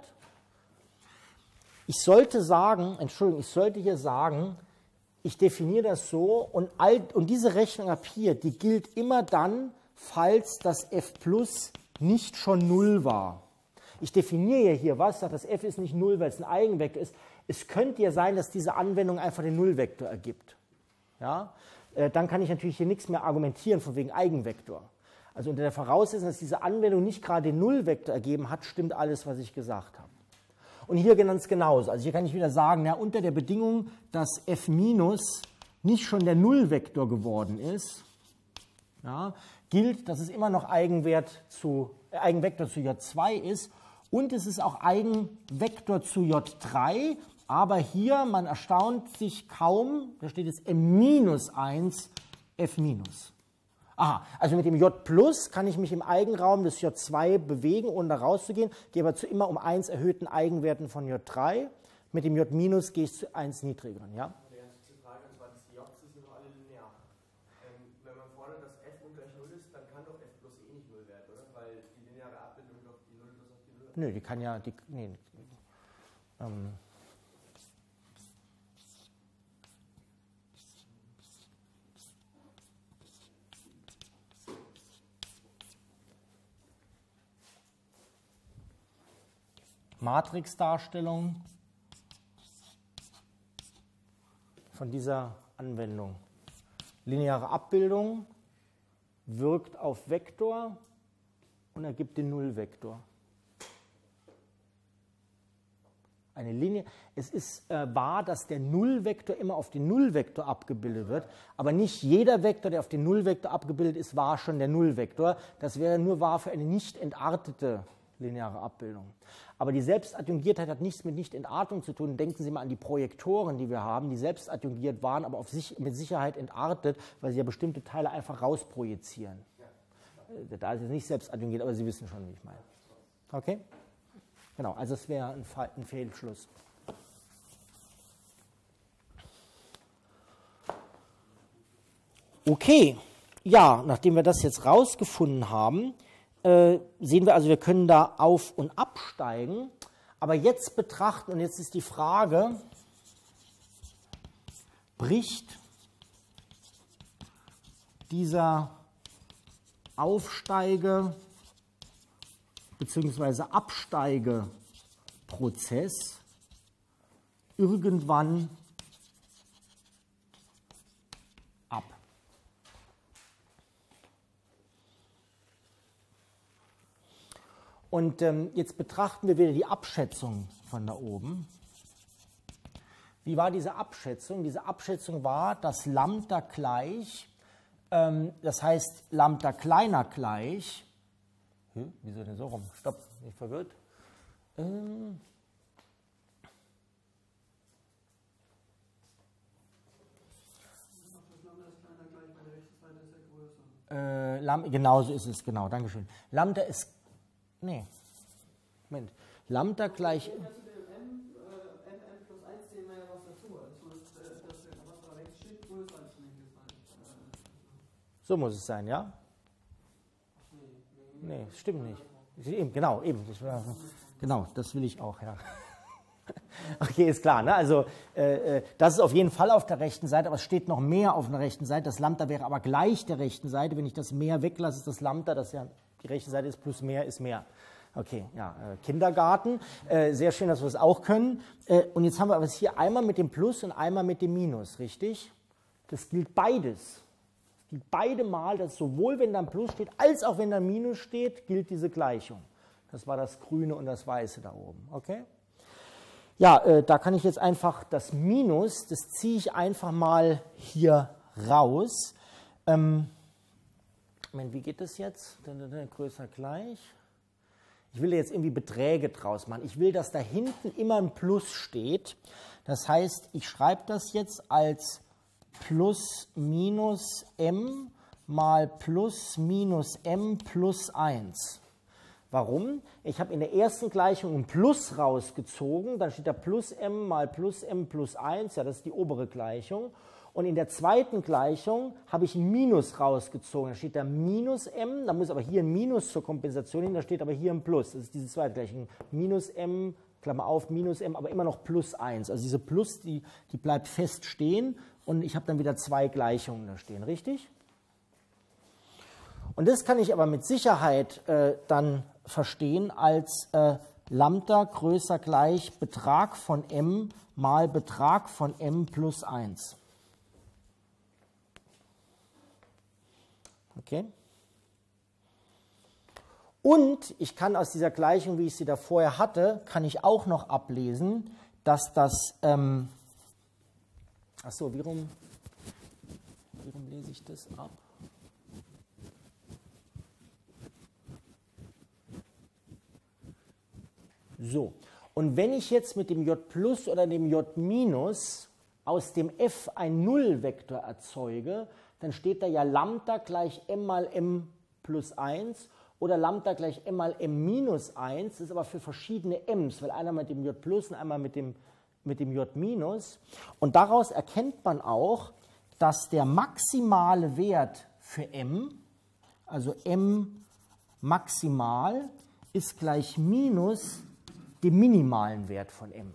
Ich sollte sagen, Entschuldigung, ich sollte hier sagen, ich definiere das so und diese Rechnung ab hier, die gilt immer dann, falls das f plus nicht schon 0 war. Ich definiere hier was, sage, das f ist nicht 0, weil es ein Eigenvektor ist. Es könnte ja sein, dass diese Anwendung einfach den Nullvektor ergibt. Ja? Dann kann ich natürlich hier nichts mehr argumentieren von wegen Eigenvektor. Also unter der Voraussetzung, dass diese Anwendung nicht gerade den Nullvektor ergeben hat, stimmt alles, was ich gesagt habe. Und hier ganz genauso. Also hier kann ich wieder sagen, ja, unter der Bedingung, dass f- nicht schon der Nullvektor geworden ist, ja, gilt, dass es immer noch Eigenvektor zu J2 ist und es ist auch Eigenvektor zu J3, aber hier, man erstaunt sich kaum, da steht jetzt m-1 f-. Aha, also mit dem J plus kann ich mich im Eigenraum des J2 bewegen, ohne da rauszugehen, gehe aber zu immer um 1 erhöhten Eigenwerten von J3. Mit dem J minus gehe ich zu 1 niedrigeren. Ja? Die einzige Frage, und zwar, die J's sind doch alle linear. Wenn man fordert, dass f ungleich 0 ist, dann kann doch f plus eh nicht 0 werden, oder? Weil die lineare Abbildung doch die 0 plus auf die 0. Nö, die kann ja, nee. Matrixdarstellung von dieser Anwendung. Lineare Abbildung wirkt auf Vektor und ergibt den Nullvektor. Eine Linie. Es ist wahr, dass der Nullvektor immer auf den Nullvektor abgebildet wird, aber nicht jeder Vektor, der auf den Nullvektor abgebildet ist, war schon der Nullvektor. Das wäre nur wahr für eine nicht entartete lineare Abbildung. Aber die Selbstadjungiertheit hat nichts mit Nichtentartung zu tun. Denken Sie mal an die Projektoren, die wir haben, die selbst adjungiert waren, aber mit Sicherheit entartet, weil sie ja bestimmte Teile einfach rausprojizieren. Ja. Da ist es nicht selbst adjungiert, aber Sie wissen schon, wie ich meine. Okay? Genau, also es wäre ein Fehlschluss. Okay, ja, nachdem wir das jetzt rausgefunden haben, sehen wir also, wir können da auf- und absteigen, aber jetzt betrachten, und jetzt ist die Frage, bricht dieser Aufsteige- bzw. Absteigeprozess irgendwann ab? Und jetzt betrachten wir wieder die Abschätzung von da oben. Wie war diese Abschätzung? Diese Abschätzung war, dass Lambda gleich, das heißt Lambda kleiner gleich, wieso denn so rum? Stopp, bin ich verwirrt. Genauso ist es, genau, Dankeschön. Lambda ist, nee, Moment, Lambda gleich... So muss es sein, ja? Nee, stimmt nicht. Eben, genau, eben. Genau, das will ich auch, ja. Okay, ist klar. Ne? Also das ist auf jeden Fall auf der rechten Seite, aber es steht noch mehr auf der rechten Seite. Das Lambda wäre aber gleich der rechten Seite. Wenn ich das mehr weglasse, ist das Lambda, das ja die rechte Seite ist plus mehr ist mehr. Okay, ja, Kindergarten. Sehr schön, dass wir das auch können. Und jetzt haben wir aber hier einmal mit dem Plus und einmal mit dem Minus, richtig? Das gilt beides. Das gilt beide Mal, dass sowohl wenn da ein Plus steht, als auch wenn da ein Minus steht, gilt diese Gleichung. Das war das Grüne und das Weiße da oben, okay? Ja, da kann ich jetzt einfach das Minus, das ziehe ich einfach mal hier raus. Moment, wie geht das jetzt? Größer gleich. Ich will jetzt irgendwie Beträge draus machen. Ich will, dass da hinten immer ein Plus steht. Das heißt, ich schreibe das jetzt als plus minus m mal plus minus m plus 1. Warum? Ich habe in der ersten Gleichung ein Plus rausgezogen, dann steht da plus m mal plus m plus 1, ja, das ist die obere Gleichung. Und in der zweiten Gleichung habe ich ein Minus rausgezogen, da steht da minus m, da muss aber hier ein Minus zur Kompensation hin, da steht aber hier ein Plus. Das ist diese zweite Gleichung, minus m, Klammer auf, minus m, aber immer noch plus 1. Also diese Plus, die bleibt fest stehen und ich habe dann wieder zwei Gleichungen da stehen, richtig? Und das kann ich aber mit Sicherheit dann verstehen als Lambda größer gleich Betrag von m mal Betrag von m plus 1. Okay? Und ich kann aus dieser Gleichung, wie ich sie da vorher hatte, kann ich auch noch ablesen, dass das, achso, wie rum lese ich das ab? So, und wenn ich jetzt mit dem J plus oder dem J minus aus dem F einen Nullvektor erzeuge, dann steht da ja Lambda gleich m mal m plus 1 oder Lambda gleich m mal m minus 1. Das ist aber für verschiedene m's, weil einer mit dem J plus und einmal mit dem J minus. Und daraus erkennt man auch, dass der maximale Wert für m, also m maximal, ist gleich minus dem minimalen Wert von m.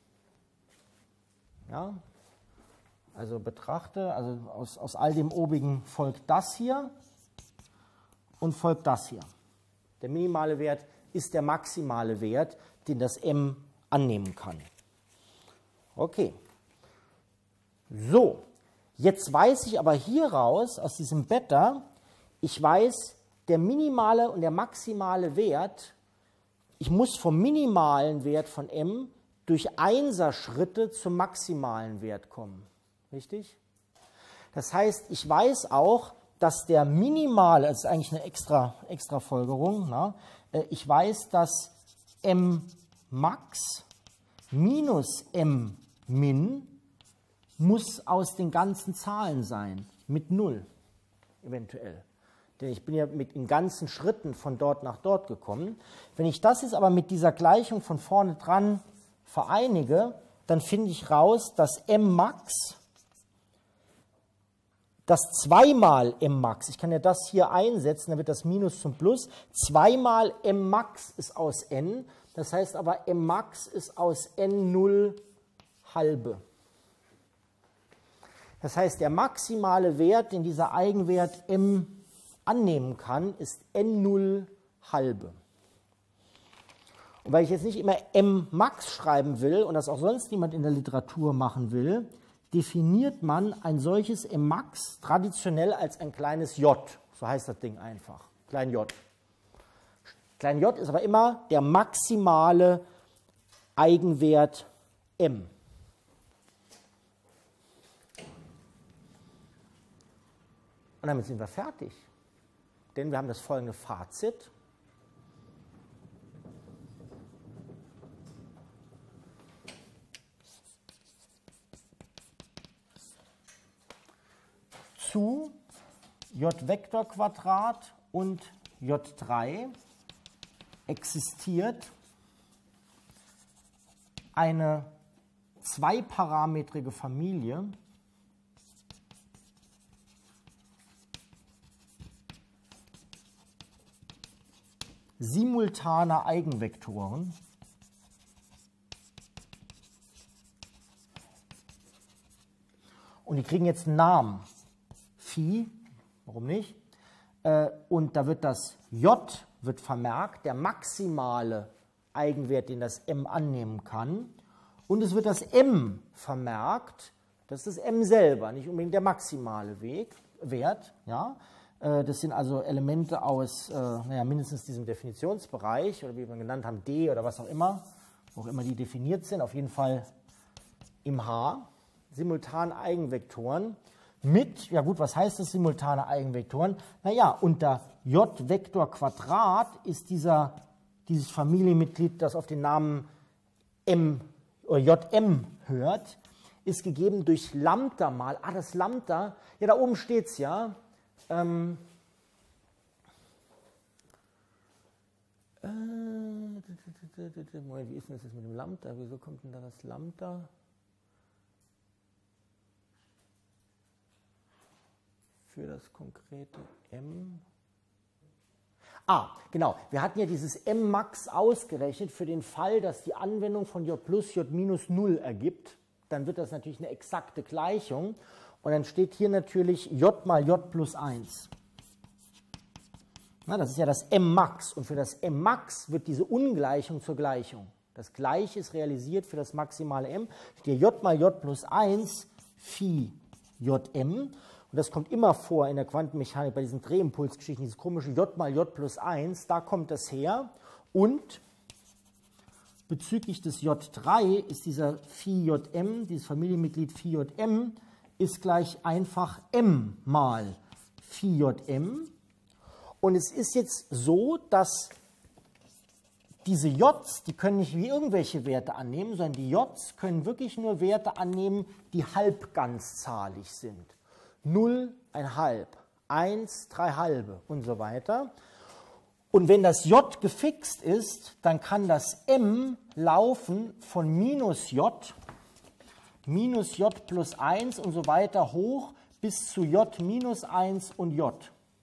Ja? Also betrachte, also aus all dem obigen folgt das hier und folgt das hier. Der minimale Wert ist der maximale Wert, den das m annehmen kann. Okay. So, jetzt weiß ich aber hieraus, aus diesem Beta, ich weiß, der minimale und der maximale Wert, ich muss vom minimalen Wert von m durch Einserschritte zum maximalen Wert kommen. Richtig? Das heißt, ich weiß auch, dass der minimale, das ist eigentlich eine extra Folgerung, na, ich weiß, dass m max minus m min muss aus den ganzen Zahlen sein, mit 0 eventuell. Denn ich bin ja in ganzen Schritten von dort nach dort gekommen. Wenn ich das jetzt aber mit dieser Gleichung von vorne dran vereinige, dann finde ich raus, dass m max, das zweimal m max, ich kann ja das hier einsetzen, dann wird das Minus zum Plus, zweimal m max ist aus n, das heißt aber m max ist aus n0 halbe. Das heißt, der maximale Wert, den dieser Eigenwert m annehmen kann, ist n0 halbe. Und weil ich jetzt nicht immer m max schreiben will und das auch sonst niemand in der Literatur machen will, definiert man ein solches m max traditionell als ein kleines j. So heißt das Ding einfach. Klein j. Klein j ist aber immer der maximale Eigenwert m. Und damit sind wir fertig. Denn wir haben das folgende Fazit. Zu J-Vektor-Quadrat und J3 existiert eine zweiparametrige Familie, simultaner Eigenvektoren, und die kriegen jetzt einen Namen. Phi, warum nicht? Und da wird das J wird vermerkt, der maximale Eigenwert, den das M annehmen kann. Und es wird das M vermerkt, das ist das M selber, nicht unbedingt der maximale Wert. Ja? Das sind also Elemente aus mindestens diesem Definitionsbereich, oder wie wir genannt haben, D oder was auch immer die definiert sind, auf jeden Fall im H, simultane Eigenvektoren mit, ja gut, was heißt das, simultane Eigenvektoren? Naja, unter J Vektor Quadrat ist dieses Familienmitglied, das auf den Namen M oder JM hört, ist gegeben durch Lambda mal, das Lambda, ja da oben steht es ja, wie ist denn das jetzt mit dem Lambda? Wieso kommt denn da das Lambda? Für das konkrete M. Genau. Wir hatten ja dieses M-Max ausgerechnet für den Fall, dass die Anwendung von J plus J minus 0 ergibt. Dann wird das natürlich eine exakte Gleichung. Und dann steht hier natürlich J mal J plus 1. Na, das ist ja das M-Max. Und für das M-Max wird diese Ungleichung zur Gleichung. Das Gleiche ist realisiert für das maximale M. Steht J mal J plus 1 Phi Jm. Und das kommt immer vor in der Quantenmechanik bei diesen Drehimpulsgeschichten, dieses komische J mal J plus 1, da kommt das her. Und bezüglich des J3 ist dieser Phi Jm, dieses Familienmitglied Phi Jm, ist gleich einfach M mal Phi Jm. Und es ist jetzt so, dass diese J's, die können nicht wie irgendwelche Werte annehmen, sondern die J's können wirklich nur Werte annehmen, die halbganzzahlig sind. 0, 1/2, 1, 3/2 und so weiter. Und wenn das J gefixt ist, dann kann das M laufen von minus J plus 1 und so weiter hoch bis zu J minus 1 und J.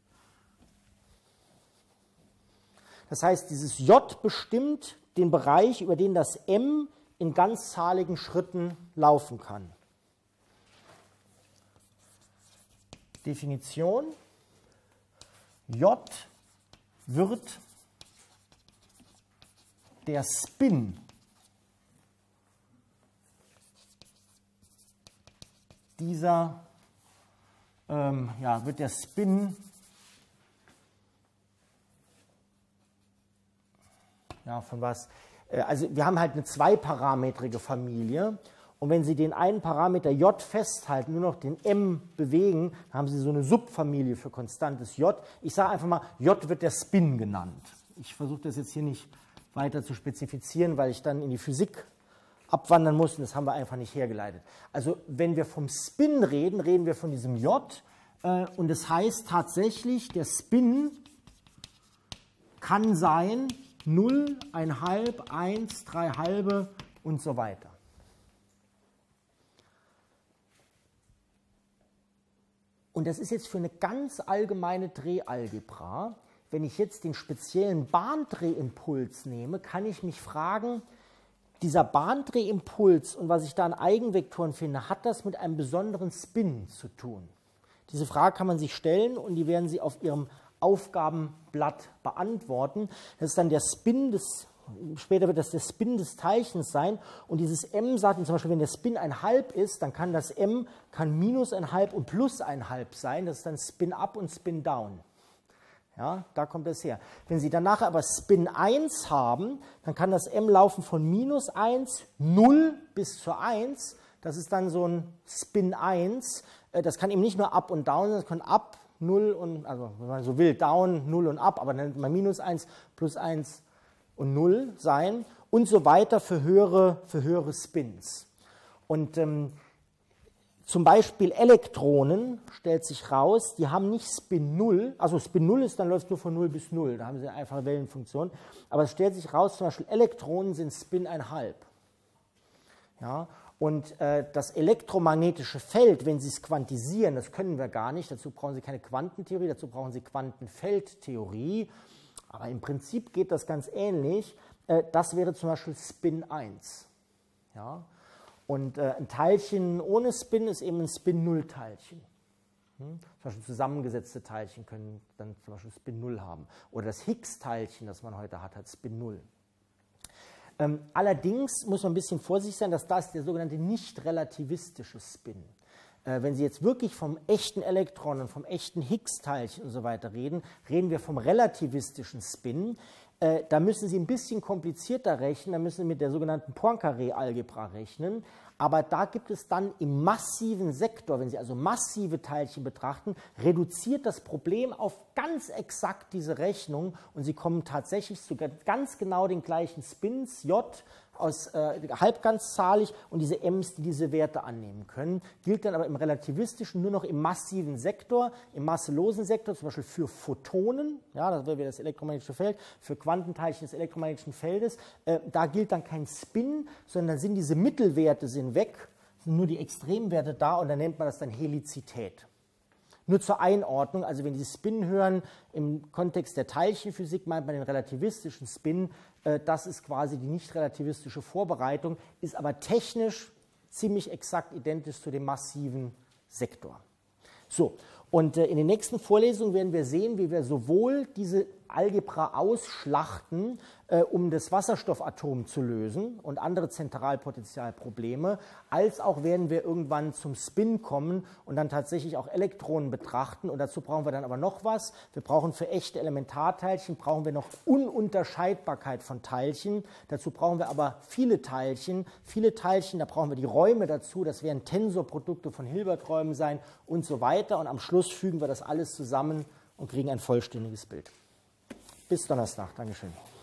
Das heißt, dieses J bestimmt den Bereich, über den das M in ganzzahligen Schritten laufen kann. Definition: J wird der Spin dieser, wird der Spin von was? Also wir haben halt eine zweiparametrige Familie. Und wenn Sie den einen Parameter J festhalten, nur noch den M bewegen, dann haben Sie so eine Subfamilie für konstantes J. Ich sage einfach mal, J wird der Spin genannt. Ich versuche das jetzt hier nicht weiter zu spezifizieren, weil ich dann in die Physik abwandern muss und das haben wir einfach nicht hergeleitet. Also wenn wir vom Spin reden, reden wir von diesem J und das heißt tatsächlich, der Spin kann sein 0, 1/2, 1, 3/2 und so weiter. Und das ist jetzt für eine ganz allgemeine Drehalgebra. Wenn ich jetzt den speziellen Bahndrehimpuls nehme, kann ich mich fragen, dieser Bahndrehimpuls und was ich da an Eigenvektoren finde, hat das mit einem besonderen Spin zu tun? Diese Frage kann man sich stellen und die werden Sie auf Ihrem Aufgabenblatt beantworten. Das ist dann der Spin später wird das der Spin des Teilchens sein und dieses M sagt zum Beispiel, wenn der Spin 1/2 ist, dann kann das M minus 1/2 und plus 1/2 sein, das ist dann Spin up und Spin down. Ja, da kommt das her. Wenn Sie dann nachher aber Spin 1 haben, dann kann das M laufen von minus 1, 0 bis zur 1, das ist dann so ein Spin 1, das kann eben nicht nur up und down, das kann up, 0 und, also wenn man so will, down, 0 und up, aber dann nennt man minus 1, plus 1 und 0 sein und so weiter für höhere Spins. Und zum Beispiel Elektronen, stellt sich raus, die haben nicht Spin 0, also Spin 0 ist, dann läuft es nur von 0 bis 0, da haben sie eine einfache Wellenfunktion, aber es stellt sich raus, zum Beispiel Elektronen sind Spin 1/2. Ja, und das elektromagnetische Feld, wenn Sie es quantisieren, das können wir gar nicht, dazu brauchen Sie keine Quantentheorie, dazu brauchen Sie Quantenfeldtheorie. Aber im Prinzip geht das ganz ähnlich. Das wäre zum Beispiel Spin 1. Ja? Und ein Teilchen ohne Spin ist eben ein Spin-0-Teilchen. Zum Beispiel zusammengesetzte Teilchen können dann zum Beispiel Spin 0 haben. Oder das Higgs-Teilchen, das man heute hat, hat Spin 0. Allerdings muss man ein bisschen vorsichtig sein, dass das der sogenannte nicht relativistische Spin. Wenn Sie jetzt wirklich vom echten Elektron und vom echten Higgs-Teilchen und so weiter reden, reden wir vom relativistischen Spin. Da müssen Sie ein bisschen komplizierter rechnen, da müssen Sie mit der sogenannten Poincaré-Algebra rechnen. Aber da gibt es dann im massiven Sektor, wenn Sie also massive Teilchen betrachten, reduziert das Problem auf ganz exakt diese Rechnung und Sie kommen tatsächlich zu ganz genau den gleichen Spins, J, aus halbganzzahlig und diese M's, die diese Werte annehmen können, gilt dann aber im relativistischen nur noch im massiven Sektor, im masselosen Sektor, zum Beispiel für Photonen, ja, das wäre wieder das elektromagnetische Feld, für Quantenteilchen des elektromagnetischen Feldes, da gilt dann kein Spin, sondern sind diese Mittelwerte sind weg, sind nur die Extremwerte da und dann nennt man das dann Helizität. Nur zur Einordnung, also wenn Sie Spin hören, im Kontext der Teilchenphysik meint man den relativistischen Spin, das ist quasi die nicht relativistische Vorbereitung, ist aber technisch ziemlich exakt identisch zu dem massiven Sektor. So, und in den nächsten Vorlesungen werden wir sehen, wie wir sowohl diese Algebra ausschlachten, um das Wasserstoffatom zu lösen und andere Zentralpotentialprobleme, als auch werden wir irgendwann zum Spin kommen und dann tatsächlich auch Elektronen betrachten. Und dazu brauchen wir dann aber noch was. Wir brauchen für echte Elementarteilchen, brauchen wir noch Ununterscheidbarkeit von Teilchen. Dazu brauchen wir aber viele Teilchen, da brauchen wir die Räume dazu. Das werden Tensorprodukte von Hilberträumen sein und so weiter. Und am Schluss fügen wir das alles zusammen und kriegen ein vollständiges Bild. Bis Donnerstag. Dankeschön.